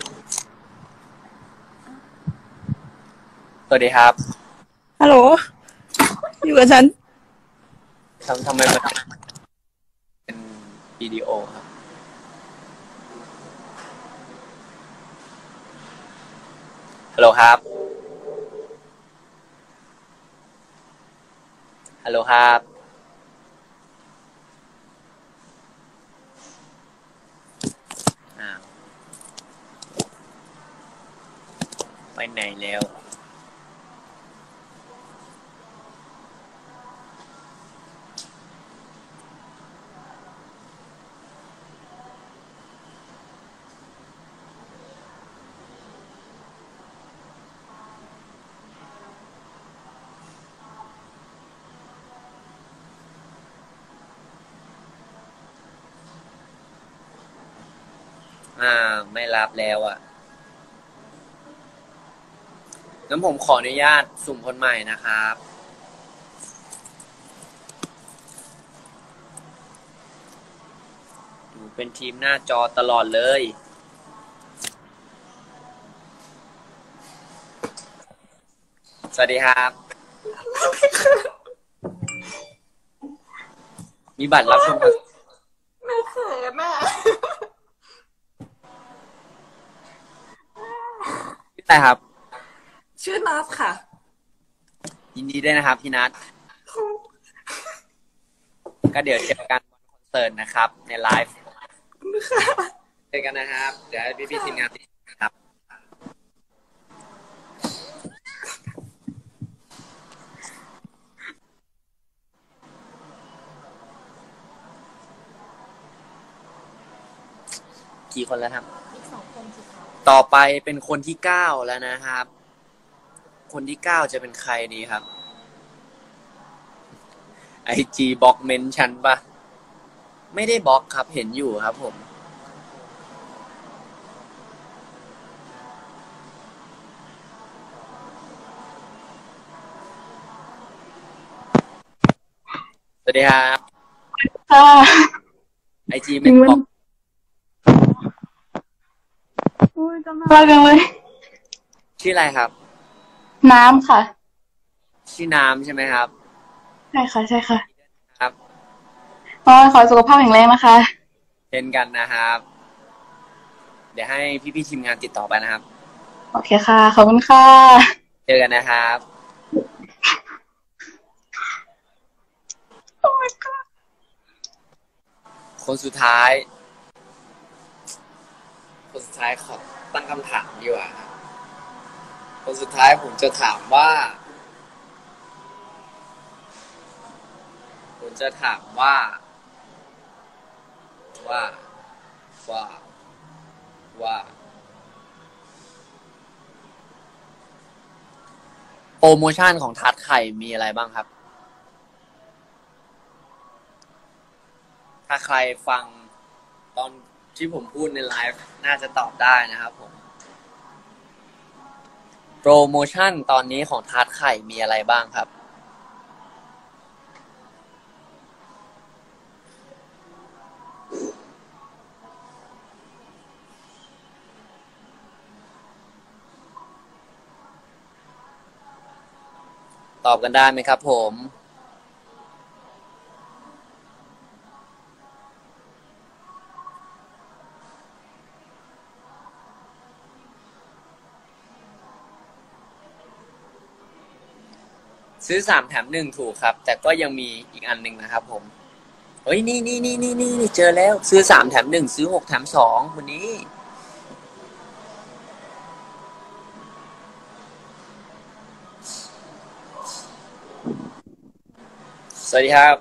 สวัสดีครับฮัลโหล อยู่กับฉันทำทำไมมันเป็นวิดีโอครับ ฮัลโหลครับ ฮัลโหลครับ อ้าว ไปไหนแล้วอ่า ไม่รับแล้วอ่ะงั้นผมขออนุญาตสุ่มคนใหม่นะครับอยู่เป็นทีมหน้าจอตลอดเลยสวัสดีครับ มีบัตรรับชมหนูเขินอ่ะพี่แต่ครับชื่อนัทค่ะยินดีด้วยนะครับพี่นัทก็เดี๋ยวเจอกันวันคอนเสิร์ตนะครับ ในไลฟ์เจอกันนะครับ เดี๋ยวให้พี่ๆทีมงานติดครับ กี่คนแล้วครับอีกสองคนสุดท้ายต่อไปเป็นคนที่เก้าแล้วนะครับ คนที่เก้าจะเป็นใครดีครับ ไอจีบล็อกเมนชันปะไม่ได้บล็อกครับ เห็นอยู่ครับผม สวัสดีครับค่ะไอจีไม่บล็อกอุ้ยจำได้จังเลยชื่ออะไรครับน้ำค่ะชื่อน้ำใช่ไหมครับใช่ค่ะใช่ค่ะครับอ๋อขอสุขภาพแข็งแรงนะคะเช่นกันนะครับ เดี๋ยวให้พี่ๆทีมงานติดต่อไปนะครับโอเคค่ะ ขอบคุณค่ะเจอกันนะครับโอ้ my god คนสุดท้าย คนสุดท้ายขอตั้งคำถามดีกว่าครับคนสุดท้ายผมจะถามว่า ผมจะถามว่า ว่า ว่า ว่า โปรโมชั่นของทาร์ตไข่มีอะไรบ้างครับ ถ้าใครฟังตอนที่ผมพูดในไลฟ์น่าจะตอบได้นะครับผม โปรโมชั่นตอนนี้ของทาร์ตไข่มีอะไรบ้างครับ ตอบกันได้ไหมครับผม ซื้อสามแถมหนึ่งถูกครับ แต่ก็ยังมีอีกอันหนึ่งนะครับผม เฮ้ย นี่นี่นี่นี่นี่เจอแล้ว ซื้อสามแถมหนึ่งซื้อหกแถมสองคนนี้ สวัสดีครับ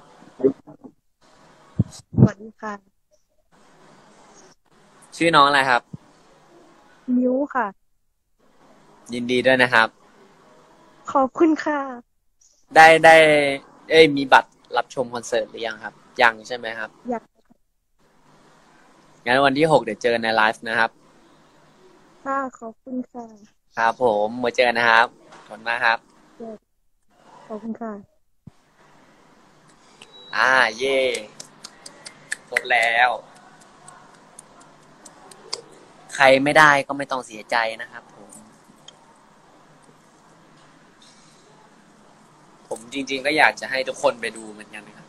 สวัสดีค่ะชื่อน้องอะไรครับนิ้วค่ะยินดีด้วยนะครับขอบคุณค่ะได้ได้ เอ้ยมีบัตรรับชมคอนเสิร์ตหรือยังครับ ยังใช่ไหมครับยังงั้นวันที่หกเดี๋ยวเจอในไลฟ์นะครับค่ะขอบคุณค่ะครับผมมาเจอนะครับขอบคุณมากครับขอบคุณค่ะอ่า เย่ครบแล้ว ใครไม่ได้ก็ไม่ต้องเสียใจนะครับผม ผมจริงๆก็อยากจะให้ทุกคนไปดูเหมือนกันนะครับ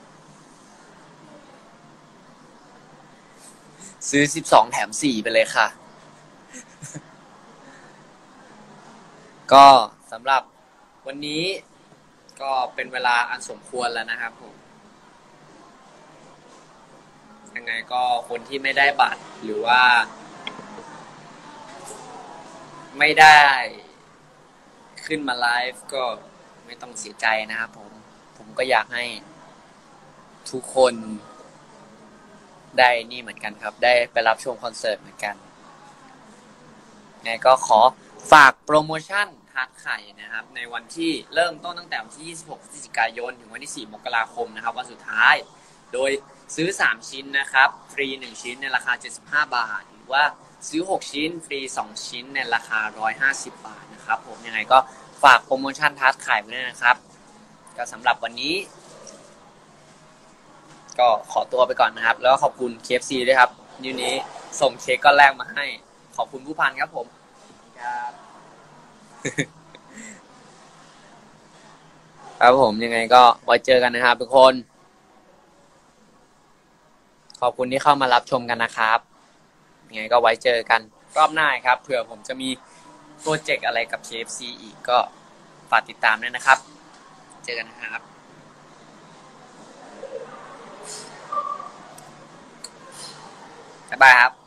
ซื้อสิบสองแถมสี่ไปเลยค่ะ ก็สำหรับวันนี้ก็เป็นเวลาอันสมควรแล้วนะครับผม ยังไงก็คนที่ไม่ได้บัตรหรือว่า ไม่ได้ขึ้นมาไลฟ์ก็ไม่ต้องเสียใจนะครับผม ผมก็อยากให้ทุกคนได้นี่เหมือนกันครับ ได้ไปรับชมคอนเสิร์ตเหมือนกันยังไงก็ขอฝากโปรโมชั่นทาร์ตไข่นะครับ ในวันที่เริ่มต้นตั้งแต่วันที่ยี่สิบหกพฤศจิกายนถึงวันที่สี่มกราคมนะครับวันสุดท้ายโดยซื้อสามชิ้นนะครับฟรีหนึ่งชิ้นในราคาเจ็ดสิบห้าบาทหรือว่าซื้อหกชิ้นฟรีสองชิ้นในราคาหนึ่งร้อยห้าสิบบาทนะครับผมยังไงก็ฝากโปรโมชั่นทัดขายไว้ด้วยนะครับก็สำหรับวันนี้ก็ขอตัวไปก่อนนะครับแล้วก็ขอบคุณ เค เอฟ ซี ด้วยครับยูนี้ส่งเค้กก้อนแรกมาให้ขอบคุณผู้พันครับผมครับ ครับผมยังไงก็ไว้เจอกันนะครับทุกคนขอบคุณที่เข้ามารับชมกันนะครับยังไงก็ไว้เจอกันรอบหน้าครับเผื่อผมจะมีโปรเจกต์อะไรกับ เค เอฟ ซี อีกก็ฝากติดตามด้วยนะครับเจอกันนะครับบ๊ายบายครับ